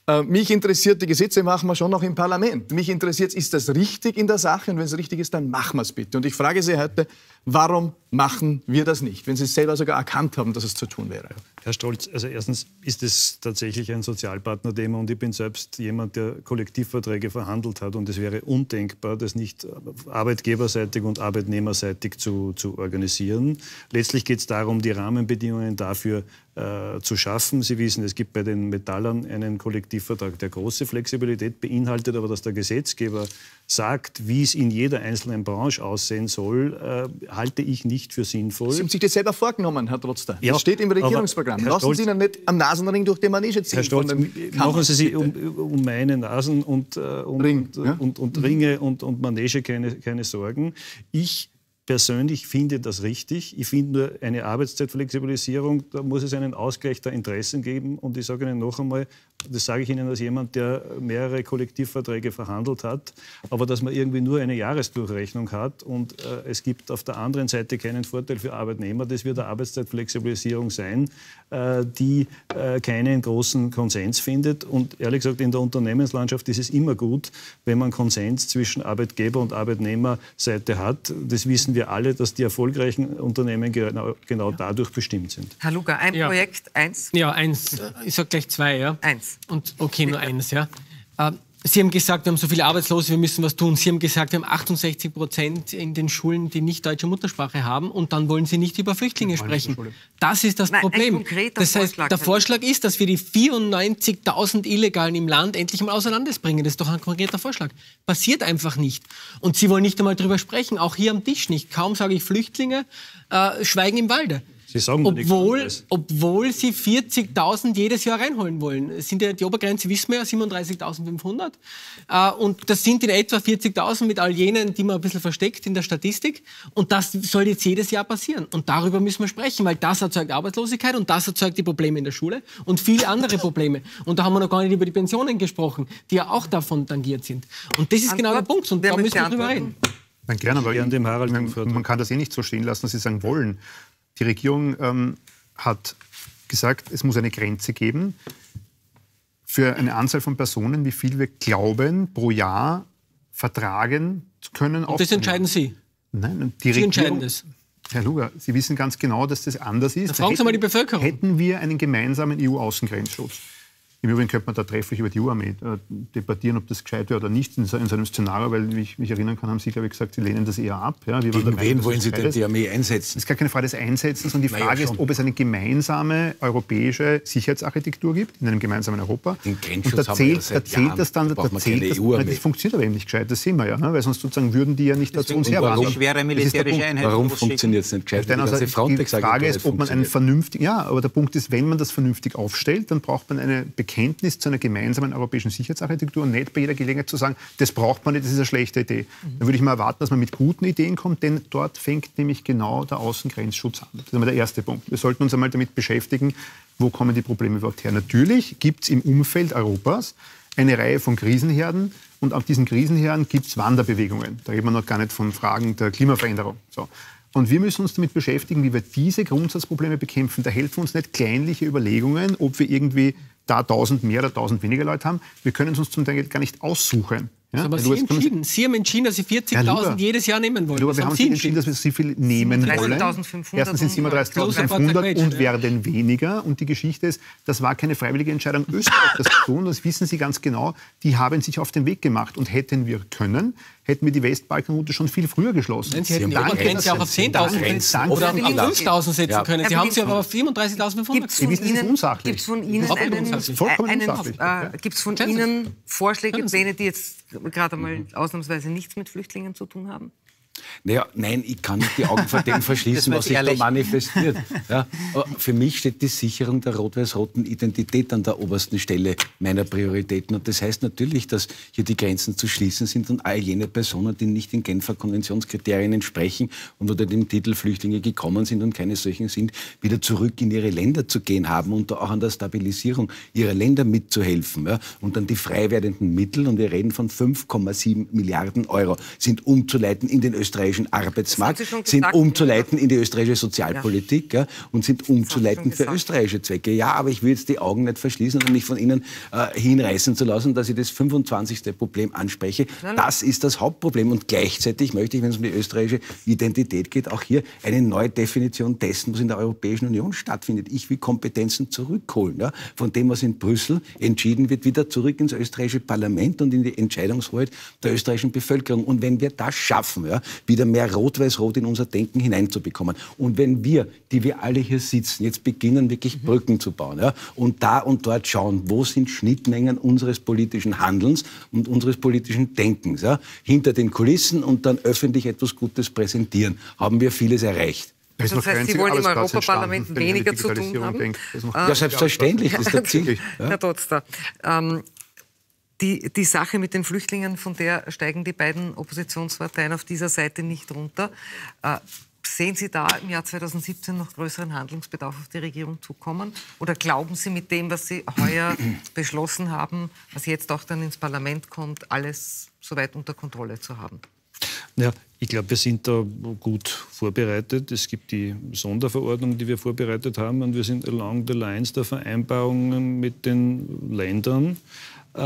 Äh, mich interessiert, die Gesetze machen wir schon noch im Parlament. Mich interessiert, ist das richtig in der Sache? Und wenn es richtig ist, dann machen wir es bitte. Und ich frage Sie heute, warum machen wir das nicht, wenn Sie es selber sogar erkannt haben, dass es zu tun wäre? Herr Strolz, also erstens ist es tatsächlich ein Sozialpartnerthema und ich bin selbst jemand, der Kollektivverträge verhandelt hat und es wäre undenkbar, das nicht arbeitgeberseitig und arbeitnehmerseitig zu, zu organisieren. Letztlich geht es darum, die Rahmenbedingungen dafür äh, zu schaffen. Sie wissen, es gibt bei den Metallern einen Kollektivvertrag, der große Flexibilität beinhaltet, aber dass der Gesetzgeber sagt, wie es in jeder einzelnen Branche aussehen soll, äh, halte ich nicht für sinnvoll. Sie haben sich das selber vorgenommen, Herr Trotzter. Ja, das steht im Regierungsprogramm. Lassen Stolz, Sie ihn nicht am Nasenring durch die Manege ziehen. Herr Stolz, machen Sie sich um, um meine Nasen und, äh, und, Ring, und, ja? und, und Ringe und, und Manege keine, keine Sorgen. Ich persönlich finde das richtig. Ich finde nur eine Arbeitszeitflexibilisierung, da muss es einen Ausgleich der Interessen geben. Und ich sage Ihnen noch einmal, das sage ich Ihnen als jemand, der mehrere Kollektivverträge verhandelt hat, aber dass man irgendwie nur eine Jahresdurchrechnung hat und äh, es gibt auf der anderen Seite keinen Vorteil für Arbeitnehmer, das wird eine Arbeitszeitflexibilisierung sein, äh, die äh, keinen großen Konsens findet. Und ehrlich gesagt, in der Unternehmenslandschaft ist es immer gut, wenn man Konsens zwischen Arbeitgeber- und Arbeitnehmerseite hat. Das wissen wir alle, dass die erfolgreichen Unternehmen genau, genau dadurch bestimmt sind. Herr Luger, ein ja. Projekt, eins? Ja, eins. Ich sage gleich zwei, ja. Eins. Und okay, nur eines, ja. Äh, Sie haben gesagt, wir haben so viele Arbeitslose, wir müssen was tun. Sie haben gesagt, wir haben achtundsechzig Prozent in den Schulen, die nicht deutsche Muttersprache haben. Und dann wollen Sie nicht über Flüchtlinge sprechen. Das ist das Nein, Problem. Das heißt, Vorschlag, der Vorschlag ist, dass wir die vierundneunzigtausend Illegalen im Land endlich mal auseinanderbringen. Das ist doch ein konkreter Vorschlag. Passiert einfach nicht. Und Sie wollen nicht einmal darüber sprechen, auch hier am Tisch nicht. Kaum sage ich Flüchtlinge, äh, schweigen im Walde. Sie sagen obwohl, obwohl Sie vierzigtausend jedes Jahr reinholen wollen. Es sind ja die Obergrenze, wissen wir ja, siebenunddreißigtausendfünfhundert. Äh, und das sind in etwa vierzigtausend mit all jenen, die man ein bisschen versteckt in der Statistik. Und das soll jetzt jedes Jahr passieren. Und darüber müssen wir sprechen, weil das erzeugt Arbeitslosigkeit und das erzeugt die Probleme in der Schule und viele andere Probleme. Und da haben wir noch gar nicht über die Pensionen gesprochen, die ja auch davon tangiert sind. Und das ist Antwort, genau der Punkt. Und da müssen wir drüber reden. Nein, gerne, aber ich, man, man kann das eh nicht so stehen lassen, dass Sie sagen wollen. Die Regierung ähm, hat gesagt, es muss eine Grenze geben für eine Anzahl von Personen, wie viel wir glauben, pro Jahr vertragen zu können. Und das entscheiden Sie? Nein, die Sie Regierung, entscheiden das. Herr Luger, Sie wissen ganz genau, dass das anders ist. Dann fragen Sie mal die Bevölkerung. Hätten wir einen gemeinsamen E U-Außengrenzschutz. Im Übrigen könnte man da trefflich über die E U-Armee äh, debattieren, ob das gescheit wäre oder nicht in so, in so einem Szenario, weil, wie ich mich erinnern kann, haben Sie, glaube ich, gesagt, Sie lehnen das eher ab. Ja, wir Gegen wen wollen Sie denn die Armee einsetzen? Es ist gar keine Frage des Einsetzens, sondern die Frage naja, ist, ob es eine gemeinsame europäische Sicherheitsarchitektur gibt, in einem gemeinsamen Europa. Den Und da zählt, da zählt das dann, da zählt das, nein, das funktioniert aber eben nicht gescheit, das sehen wir ja, ne? Weil sonst sozusagen würden die ja nicht dazu uns herwandern. Schwere militärische Einheiten. Warum funktioniert es nicht gescheit? Also die Frage ist, ob man einen vernünftigen, ja, aber der Punkt ist, wenn man das vernünftig aufstellt, dann braucht man eine Bekenntnis zu einer gemeinsamen europäischen Sicherheitsarchitektur und nicht bei jeder Gelegenheit zu sagen, das braucht man nicht, das ist eine schlechte Idee. Dann würde ich mal erwarten, dass man mit guten Ideen kommt, denn dort fängt nämlich genau der Außengrenzschutz an. Das ist einmal der erste Punkt. Wir sollten uns einmal damit beschäftigen, wo kommen die Probleme überhaupt her. Natürlich gibt es im Umfeld Europas eine Reihe von Krisenherden und auf diesen Krisenherden gibt es Wanderbewegungen. Da reden wir noch gar nicht von Fragen der Klimaveränderung. So. Und wir müssen uns damit beschäftigen, wie wir diese Grundsatzprobleme bekämpfen. Da helfen uns nicht kleinliche Überlegungen, ob wir irgendwie da tausend mehr oder tausend weniger Leute haben. Wir können es uns zum Teil gar nicht aussuchen. Ja? Aber Sie, entschieden. Sie haben entschieden, dass Sie vierzigtausend jedes Jahr nehmen wollen. Aber wir haben Sie entschieden, dass wir so viel nehmen wollen. Erstens sind siebenunddreißigtausendfünfhundert und werden weniger. Und die Geschichte ist, das war keine freiwillige Entscheidung Österreich, das zu tun. Das wissen Sie ganz genau. Die haben sich auf den Weg gemacht. Und hätten wir können, hätten wir die Westbalkanroute schon viel früher geschlossen. Nein, Sie hätten die Obergrenze auch auf zehntausend oder auf fünftausend setzen ja. können. Sie haben sie aber auf siebenunddreißigtausendfünfhundert. Sie wissen, das ist unsachlich. Gibt es von Ihnen, einen, einen, äh, gibt's von Ihnen Vorschläge, Pläne, die jetzt gerade mal ausnahmsweise nichts mit Flüchtlingen zu tun haben? Naja, nein, ich kann nicht die Augen vor dem verschließen, was sich da manifestiert. Ja, für mich steht die Sicherung der rot-weiß-roten Identität an der obersten Stelle meiner Prioritäten. Und das heißt natürlich, dass hier die Grenzen zu schließen sind und all jene Personen, die nicht den Genfer Konventionskriterien entsprechen und unter dem Titel Flüchtlinge gekommen sind und keine solchen sind, wieder zurück in ihre Länder zu gehen haben und auch an der Stabilisierung ihrer Länder mitzuhelfen. Ja, und dann die frei werdenden Mittel, und wir reden von fünf Komma sieben Milliarden Euro, sind umzuleiten in den österreichischen österreichischen Arbeitsmarkt, sind umzuleiten in die österreichische Sozialpolitik ja. Ja, und sind umzuleiten für österreichische Zwecke. Ja, aber ich will jetzt die Augen nicht verschließen und mich von Ihnen äh, hinreißen zu lassen, dass ich das fünfundzwanzigste Problem anspreche. Nein, nein. Das ist das Hauptproblem. Und gleichzeitig möchte ich, wenn es um die österreichische Identität geht, auch hier eine neue Definition dessen, was in der Europäischen Union stattfindet. Ich will Kompetenzen zurückholen. Ja, von dem, was in Brüssel entschieden wird, wieder zurück ins österreichische Parlament und in die Entscheidungshoheit der österreichischen Bevölkerung. Und wenn wir das schaffen, ja, wieder mehr Rot-Weiß-Rot in unser Denken hineinzubekommen und wenn wir, die wir alle hier sitzen, jetzt beginnen, wirklich Brücken zu bauen ja, und da und dort schauen, wo sind Schnittmengen unseres politischen Handelns und unseres politischen Denkens, ja, hinter den Kulissen und dann öffentlich etwas Gutes präsentieren, haben wir vieles erreicht. Das, das heißt, Sie wollen im Europaparlament weniger zu tun haben? Denkt, ja, selbstverständlich, das ist der Ziel. Ja. Herr Dotzter, ähm, die, die Sache mit den Flüchtlingen, von der steigen die beiden Oppositionsparteien auf dieser Seite nicht runter. Äh, sehen Sie da im Jahr zweitausendsiebzehn noch größeren Handlungsbedarf auf die Regierung zukommen? Oder glauben Sie mit dem, was Sie heuer beschlossen haben, was jetzt auch dann ins Parlament kommt, alles soweit unter Kontrolle zu haben? Ja, ich glaube, wir sind da gut vorbereitet. Es gibt die Sonderverordnung, die wir vorbereitet haben, und wir sind along the lines der Vereinbarungen mit den Ländern, äh,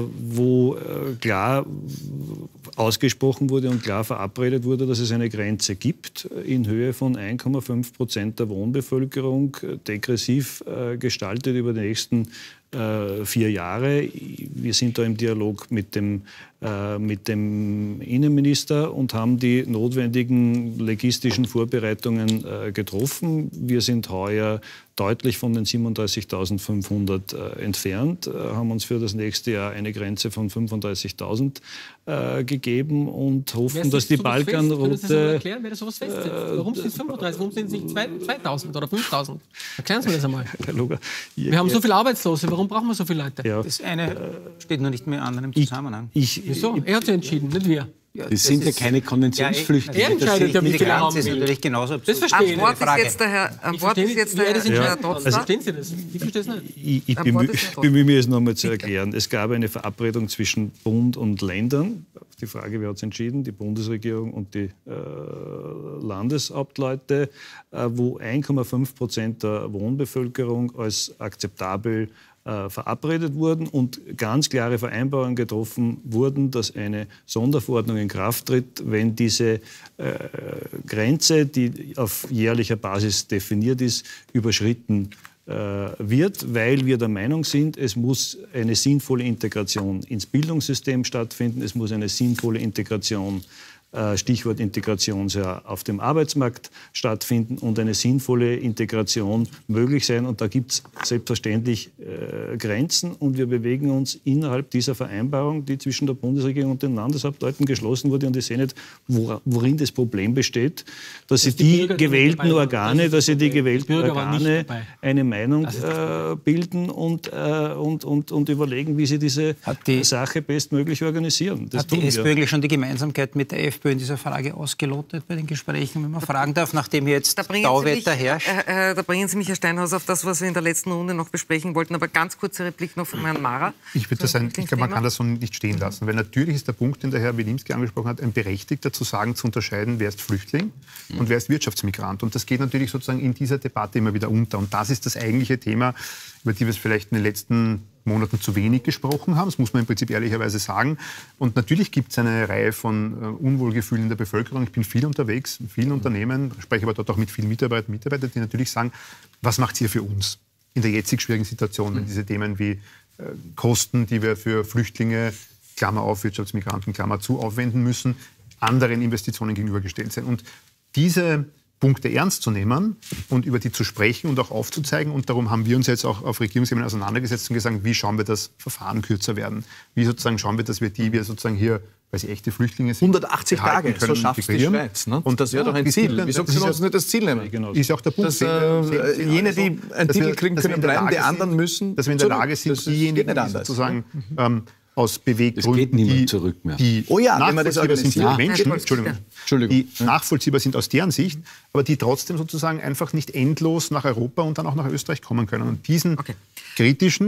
wo äh, klar ausgesprochen wurde und klar verabredet wurde, dass es eine Grenze gibt in Höhe von eins Komma fünf Prozent der Wohnbevölkerung, degressiv äh, gestaltet über die nächsten äh, vier Jahre. Wir sind da im Dialog mit dem mit dem Innenminister und haben die notwendigen logistischen Vorbereitungen äh, getroffen. Wir sind heuer deutlich von den siebenunddreißigtausendfünfhundert äh, entfernt, äh, haben uns für das nächste Jahr eine Grenze von fünfunddreißigtausend äh, gegeben und hoffen, dass die Balkanroute... Können Sie das erklären, wer das sowas festsetzt? Äh, Warum sind es fünfunddreißig? Warum sind es nicht zweitausend oder fünftausend? Erklären Sie mir das einmal. Herr Luger, wir haben so viele Arbeitslose, warum brauchen wir so viele Leute? Ja. Das eine steht noch nicht mehr an einem Zusammenhang. Ich, ich, Wieso? Er hat sich entschieden, nicht wir. Ja, das, das sind ja keine Konventionsflüchtlinge. Ja, er entscheidet ja, wie viele haben will. Natürlich genauso das verstehe ich. Antwort ist jetzt der Herr, Antwort ist jetzt der Herr, ja. Herr Dotzter. Also, verstehen Sie das? Ich verstehe es nicht. Ich, ich bemühe, bemühe mich, es nochmal zu erklären. Es gab eine Verabredung zwischen Bund und Ländern. Die Frage, wer hat es entschieden? Die Bundesregierung und die äh, Landeshauptleute, äh, wo eins Komma fünf Prozent der Wohnbevölkerung als akzeptabel Äh, verabredet wurden und ganz klare Vereinbarungen getroffen wurden, dass eine Sonderverordnung in Kraft tritt, wenn diese äh, Grenze, die auf jährlicher Basis definiert ist, überschritten äh, wird, weil wir der Meinung sind, es muss eine sinnvolle Integration ins Bildungssystem stattfinden, es muss eine sinnvolle Integration Stichwort Integration auf dem Arbeitsmarkt stattfinden und eine sinnvolle Integration möglich sein. Und da gibt es selbstverständlich äh, Grenzen. Und wir bewegen uns innerhalb dieser Vereinbarung, die zwischen der Bundesregierung und den Landeshauptleuten geschlossen wurde. Und ich sehe nicht, worin das Problem besteht, dass sie die, die gewählten Organe, dass sie die gewählten Organe eine Meinung äh, bilden und, äh, und, und, und überlegen, wie sie diese die, Sache bestmöglich organisieren. Das hat die SPÖ eigentlich schon die Gemeinsamkeit mit der FPÖ in dieser Frage ausgelotet bei den Gesprächen, wenn man fragen darf, nachdem jetzt da Tauwetter herrscht? Äh, äh, da bringen Sie mich, Herr Steinhaus, auf das, was wir in der letzten Runde noch besprechen wollten. Aber ganz kurze Replik noch von Herrn Mara. Ich würde das ein, ich glaube, man kann das so nicht stehen lassen. Weil natürlich ist der Punkt, den der Herr Wilimski angesprochen hat, ein berechtigter zu sagen, zu unterscheiden, wer ist Flüchtling und wer ist Wirtschaftsmigrant. Und das geht natürlich sozusagen in dieser Debatte immer wieder unter. Und das ist das eigentliche Thema, über die wir es vielleicht in den letzten Monaten zu wenig gesprochen haben. Das muss man im Prinzip ehrlicherweise sagen. Und natürlich gibt es eine Reihe von äh, Unwohlgefühlen in der Bevölkerung. Ich bin viel unterwegs, in vielen Unternehmen, spreche aber dort auch mit vielen Mitarbeitern und Mitarbeitern, die natürlich sagen, was macht es hier für uns in der jetzigen schwierigen Situation, wenn diese Themen wie äh, Kosten, die wir für Flüchtlinge, Klammer auf, Wirtschaftsmigranten, Klammer zu, aufwenden müssen, anderen Investitionen gegenübergestellt sind. Und diese Punkte ernst zu nehmen und über die zu sprechen und auch aufzuzeigen. Und darum haben wir uns jetzt auch auf Regierungsebene auseinandergesetzt und gesagt, wie schauen wir, dass Verfahren kürzer werden? Wie sozusagen schauen wir, dass wir die, wir sozusagen hier, weil sie echte Flüchtlinge sind, hundertachtzig Tage, so schafft die Schweiz. Ne? Und das wäre ja doch ein Ziel. Wieso können wir uns nicht das Ziel nehmen? Genau. Ist auch der Punkt. Dass, äh, jene, die einen Titel kriegen können, bleiben, die anderen müssen. Dass wir in der Lage sind, diejenigen, die sozusagen ähm, aus Beweggründen, die, zurück mehr. die oh ja, nachvollziehbar sind für ja. Menschen, Entschuldigung, Entschuldigung. die ja. nachvollziehbar sind aus deren Sicht, aber die trotzdem sozusagen einfach nicht endlos nach Europa und dann auch nach Österreich kommen können. Und diesen okay. kritischen,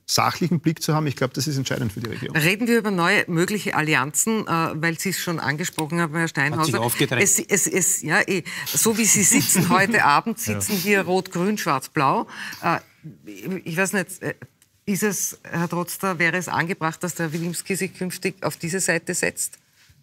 sachlichen Blick zu haben. Ich glaube, das ist entscheidend für die Regierung. Reden wir über neue mögliche Allianzen, äh, weil Sie es schon angesprochen haben, Herr Steinhauser. Es, es, es, ja, eh, so wie Sie sitzen heute Abend, sitzen ja. hier Rot, Grün, Schwarz, Blau. Äh, ich weiß nicht, äh, ist es, Herr Trotzter, wäre es angebracht, dass der Herr Wilimski sich künftig auf diese Seite setzt?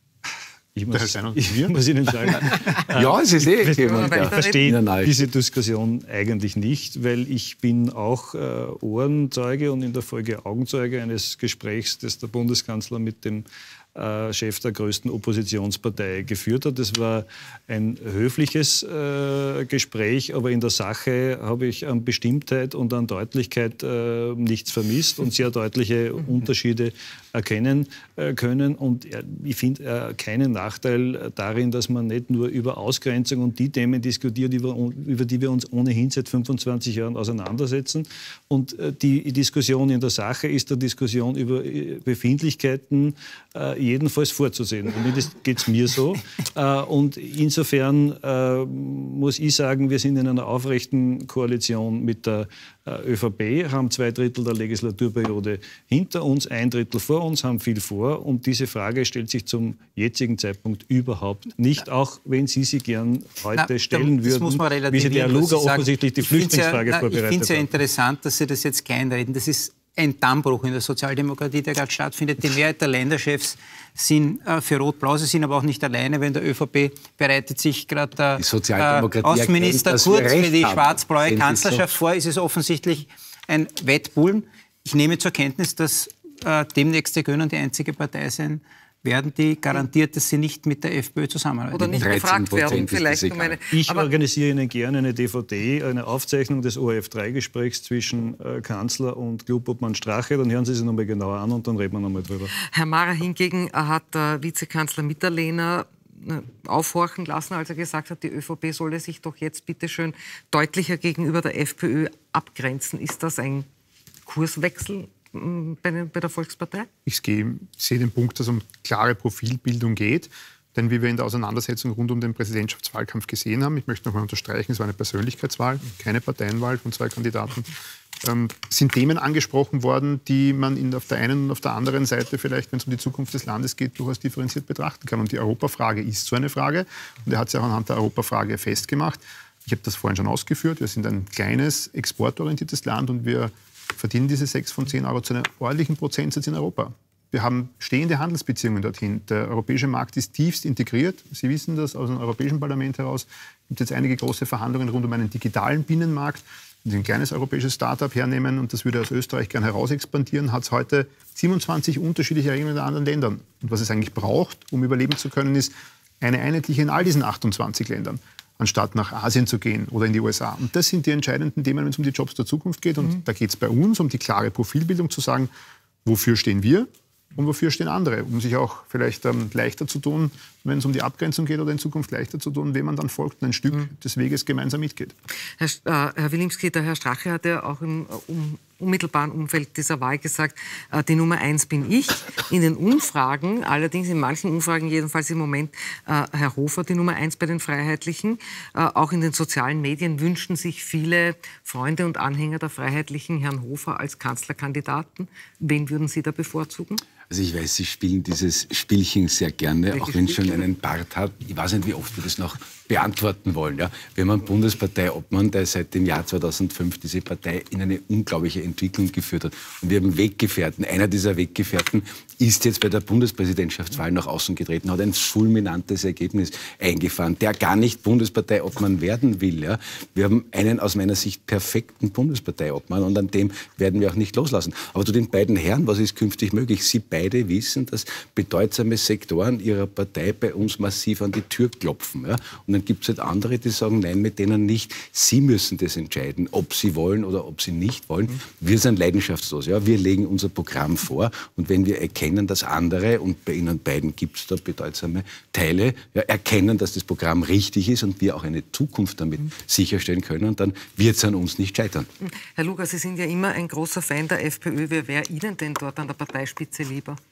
Ich muss, ich muss Ihnen sagen, ja, es ist eh jemand, ich verstehe diese Diskussion eigentlich nicht, weil ich bin auch äh, Ohrenzeuge und in der Folge Augenzeuge eines Gesprächs, das der Bundeskanzler mit dem äh, Chef der größten Oppositionspartei geführt hat. Das war ein höfliches äh, Gespräch, aber in der Sache habe ich an Bestimmtheit und an Deutlichkeit äh, nichts vermisst und sehr deutliche Unterschiede erkennen äh, können. Und äh, ich finde äh, keinen Nachteil darin, dass man nicht nur über Ausgrenzung und die Themen diskutiert, über, über die wir uns ohnehin seit fünfundzwanzig Jahren auseinandersetzen. Und äh, die Diskussion in der Sache ist der Diskussion über äh, Befindlichkeiten äh, jedenfalls vorzusehen. Zumindest geht es mir so. Äh, und insofern äh, muss ich sagen, wir sind in einer aufrechten Koalition mit der äh, ÖVP, haben zwei Drittel der Legislaturperiode hinter uns, ein Drittel vor uns, haben viel vor. Und diese Frage stellt sich zum jetzigen Zeitpunkt überhaupt nicht, auch wenn Sie sie gern heute na, stellen würden, wie Sie der Luga offensichtlich die Flüchtlingsfrage ja, vorbereitet haben. Ich finde es ja interessant, dass Sie das jetzt kleinreden. Das ist ein Dammbruch in der Sozialdemokratie, der gerade stattfindet. Die Mehrheit der Länderchefs sind äh, für Rot-Blau. Sie sind aber auch nicht alleine, weil in der ÖVP bereitet sich gerade der äh, Außenminister erkennt, Kurz für die schwarz-blaue Kanzlerschaft so vor. Ist es offensichtlich ein Wettbullen. Ich nehme zur Kenntnis, dass äh, demnächst die Grünen die einzige Partei sein werden, die garantiert, dass sie nicht mit der FPÖ zusammenarbeiten. Oder nicht gefragt werden, vielleicht. Um eine, ich organisiere Ihnen gerne eine D V D, eine Aufzeichnung des O R F drei Gesprächs zwischen äh, Kanzler und Klubobmann Strache. Dann hören Sie sich nochmal genauer an und dann reden wir nochmal drüber. Herr Mara hingegen hat äh, Vizekanzler Mitterlehner äh, aufhorchen lassen, als er gesagt hat, die ÖVP solle sich doch jetzt bitte schön deutlicher gegenüber der FPÖ abgrenzen. Ist das ein Kurswechsel bei der Volkspartei? Ich sehe den Punkt, dass es um klare Profilbildung geht. Denn wie wir in der Auseinandersetzung rund um den Präsidentschaftswahlkampf gesehen haben, ich möchte noch mal unterstreichen, es war eine Persönlichkeitswahl, keine Parteienwahl von zwei Kandidaten, ähm, sind Themen angesprochen worden, die man in, auf der einen und auf der anderen Seite vielleicht, wenn es um die Zukunft des Landes geht, durchaus differenziert betrachten kann. Und die Europafrage ist so eine Frage. Und er hat es ja auch anhand der Europafrage festgemacht. Ich habe das vorhin schon ausgeführt. Wir sind ein kleines, exportorientiertes Land und wir verdienen diese sechs von zehn Euro zu einem ordentlichen Prozentsatz in Europa. Wir haben stehende Handelsbeziehungen dorthin. Der europäische Markt ist tiefst integriert. Sie wissen das aus dem Europäischen Parlament heraus. Es gibt jetzt einige große Verhandlungen rund um einen digitalen Binnenmarkt. Wenn Sie ein kleines europäisches Start-up hernehmen und das würde aus Österreich gern heraus expandieren, hat es heute siebenundzwanzig unterschiedliche Regeln in anderen Ländern. Und was es eigentlich braucht, um überleben zu können, ist eine einheitliche in all diesen achtundzwanzig Ländern, anstatt nach Asien zu gehen oder in die U S A. Und das sind die entscheidenden Themen, wenn es um die Jobs der Zukunft geht. Und mhm. da geht es bei uns um die klare Profilbildung, zu sagen, wofür stehen wir und wofür stehen andere, um sich auch vielleicht ähm, leichter zu tun, wenn es um die Abgrenzung geht oder in Zukunft leichter zu tun, wem man dann folgt und ein Stück mhm. des Weges gemeinsam mitgeht. Herr, äh, Herr Wilimski, der Herr Strache hat ja auch im um, unmittelbaren Umfeld dieser Wahl gesagt, äh, die Nummer eins bin ich. In den Umfragen, allerdings in manchen Umfragen jedenfalls im Moment, äh, Herr Hofer die Nummer eins bei den Freiheitlichen. Äh, auch in den sozialen Medien wünschen sich viele Freunde und Anhänger der Freiheitlichen Herrn Hofer als Kanzlerkandidaten. Wen würden Sie da bevorzugen? Also ich weiß, Sie spielen dieses Spielchen sehr gerne, Welche auch wenn es schon einen Bart hat. Ich weiß nicht, wie oft wir das noch beantworten wollen. Ja? Wir haben einen Bundesparteiobmann, der seit dem Jahr zweitausendfünf diese Partei in eine unglaubliche Entwicklung geführt hat. Und wir haben Weggefährten. Einer dieser Weggefährten ist jetzt bei der Bundespräsidentschaftswahl nach außen getreten, hat ein fulminantes Ergebnis eingefahren, der gar nicht Bundesparteiobmann werden will. Ja? Wir haben einen aus meiner Sicht perfekten Bundesparteiobmann und an dem werden wir auch nicht loslassen. Aber zu den beiden Herren, was ist künftig möglich? Sie beide wissen, dass bedeutsame Sektoren ihrer Partei bei uns massiv an die Tür klopfen. Ja? Und dann gibt es halt andere, die sagen, nein, mit denen nicht. Sie müssen das entscheiden, ob sie wollen oder ob sie nicht wollen. Mhm. Wir sind leidenschaftslos. Ja? Wir legen unser Programm vor. Und wenn wir erkennen, dass andere, und bei Ihnen beiden gibt es da bedeutsame Teile, ja, erkennen, dass das Programm richtig ist und wir auch eine Zukunft damit mhm. sicherstellen können, dann wird es an uns nicht scheitern. Herr Luger, Sie sind ja immer ein großer Fan der FPÖ. Wer wäre Ihnen denn dort an der Parteispitze lieber?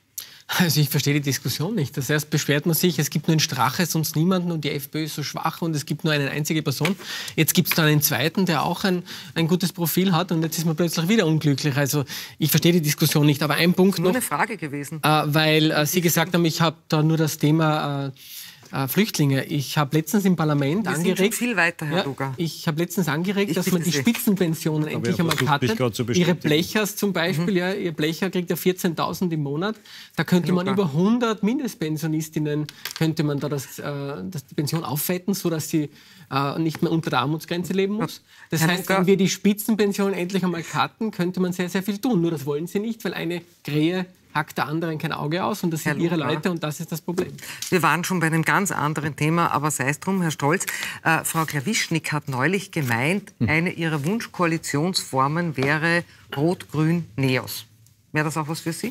Also ich verstehe die Diskussion nicht. Das heißt, beschwert man sich, es gibt nur einen Strache, sonst niemanden und die FPÖ ist so schwach und es gibt nur eine einzige Person. Jetzt gibt es dann einen zweiten, der auch ein, ein gutes Profil hat und jetzt ist man plötzlich wieder unglücklich. Also ich verstehe die Diskussion nicht. Aber ein Punkt nur noch. Eine Frage gewesen. Äh, weil äh, Sie gesagt haben, ich habe da nur das Thema... Äh, Äh, Flüchtlinge. Ich habe letztens im Parlament Wir angeregt... sind schon viel weiter, Herr ja, Luger. Ich habe letztens angeregt, Ich dass man die Sie. Spitzenpensionen Aber endlich er einmal versucht, mich cuttet. gerade zu Ihre bestätigen. Blechers zum Beispiel, Mhm. ja, Ihr Blecher kriegt ja vierzehntausend im Monat. Da könnte Herr man Luger. über hundert Mindestpensionistinnen, könnte man da das, äh, das die Pension auffetten, sodass sie äh, nicht mehr unter der Armutsgrenze leben muss. Das Herr heißt, Luger. wenn wir die Spitzenpension endlich einmal cutten, könnte man sehr, sehr viel tun. Nur das wollen Sie nicht, weil eine Krähe hackt der anderen kein Auge aus und das sind Herr Ihre Luger. Leute und das ist das Problem. Wir waren schon bei einem ganz anderen Thema, aber sei es drum, Herr Stolz. Äh, Frau Klawischnik hat neulich gemeint, eine ihrer Wunschkoalitionsformen wäre Rot-Grün-Neos. Wäre das auch was für Sie?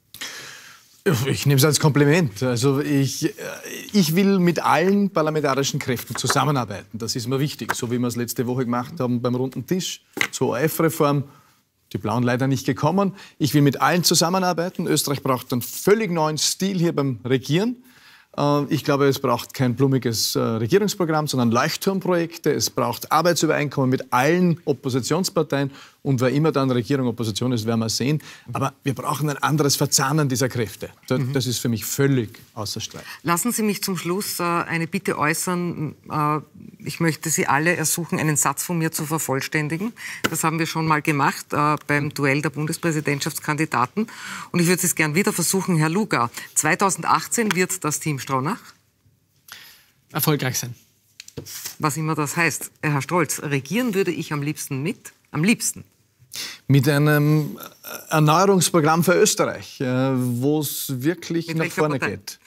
Ich nehme es als Kompliment. Also ich, äh, ich will mit allen parlamentarischen Kräften zusammenarbeiten. Das ist mir wichtig. So wie wir es letzte Woche gemacht haben beim Runden Tisch zur O R F-Reform. Die Blauen leider nicht gekommen. Ich will mit allen zusammenarbeiten. Österreich braucht einen völlig neuen Stil hier beim Regieren. Äh, Ich glaube, es braucht kein blumiges äh, Regierungsprogramm, sondern Leuchtturmprojekte. Es braucht Arbeitsübereinkommen mit allen Oppositionsparteien. Und wer immer dann Regierung, Opposition ist, werden wir sehen. Aber wir brauchen ein anderes Verzahnen dieser Kräfte. Da- Das ist für mich völlig außer Streit. Lassen Sie mich zum Schluss äh, eine Bitte äußern. Äh, ich möchte Sie alle ersuchen, einen Satz von mir zu vervollständigen. Das haben wir schon mal gemacht äh, beim Duell der Bundespräsidentschaftskandidaten. Und ich würde es gern wieder versuchen, Herr Luger. zweitausendachtzehn wird das Team Stronach, Erfolgreich sein. was immer das heißt. Herr Stolz, regieren würde ich am liebsten mit, am liebsten. Mit einem Erneuerungsprogramm für Österreich, äh, wo es wirklich Mit nach welcher vorne Partei? geht.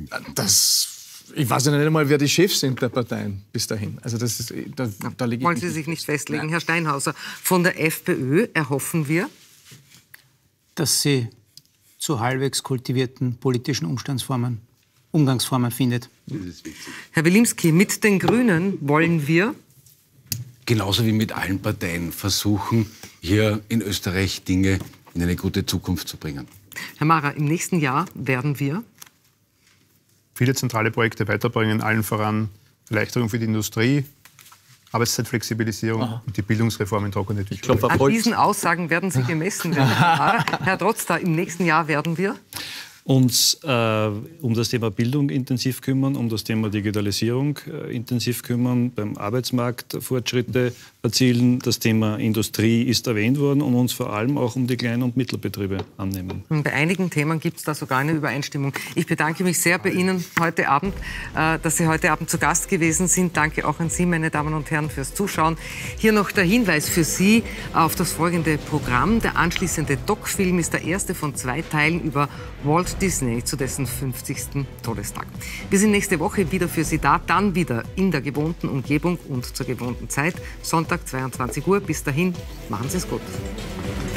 Das, ich weiß ja nicht einmal, wer die Chefs sind der Parteien bis dahin. Also das ist, da, da liege ich Wollen nicht. Sie sich nicht festlegen, Herr Steinhauser? Von der FPÖ erhoffen wir, dass sie zu halbwegs kultivierten politischen Umstandsformen, Umgangsformen findet. Herr Wilimski, mit den Grünen wollen wir Genauso wie mit allen Parteien versuchen, hier in Österreich Dinge in eine gute Zukunft zu bringen. Herr Mara, im nächsten Jahr werden wir Viele zentrale Projekte weiterbringen, allen voran Erleichterung für die Industrie, Arbeitszeitflexibilisierung Aha. und die Bildungsreform in trockenen Entwicklung. an diesen Aussagen werden Sie gemessen werden. Herr Mara. Herr Trotzter, im nächsten Jahr werden wir uns äh, um das Thema Bildung intensiv kümmern, um das Thema Digitalisierung äh, intensiv kümmern, beim Arbeitsmarkt Fortschritte erzielen. Das Thema Industrie ist erwähnt worden und uns vor allem auch um die Klein- und Mittelbetriebe annehmen. Bei einigen Themen gibt es da sogar eine Übereinstimmung. Ich bedanke mich sehr bei Ihnen heute Abend, äh, dass Sie heute Abend zu Gast gewesen sind. Danke auch an Sie, meine Damen und Herren, fürs Zuschauen. Hier noch der Hinweis für Sie auf das folgende Programm. Der anschließende Doc-Film ist der erste von zwei Teilen über Walt Disney zu dessen fünfzigsten Todestag. Wir sind nächste Woche wieder für Sie da, dann wieder in der gewohnten Umgebung und zur gewohnten Zeit. Sonntag, zweiundzwanzig Uhr. Bis dahin, machen Sie es gut.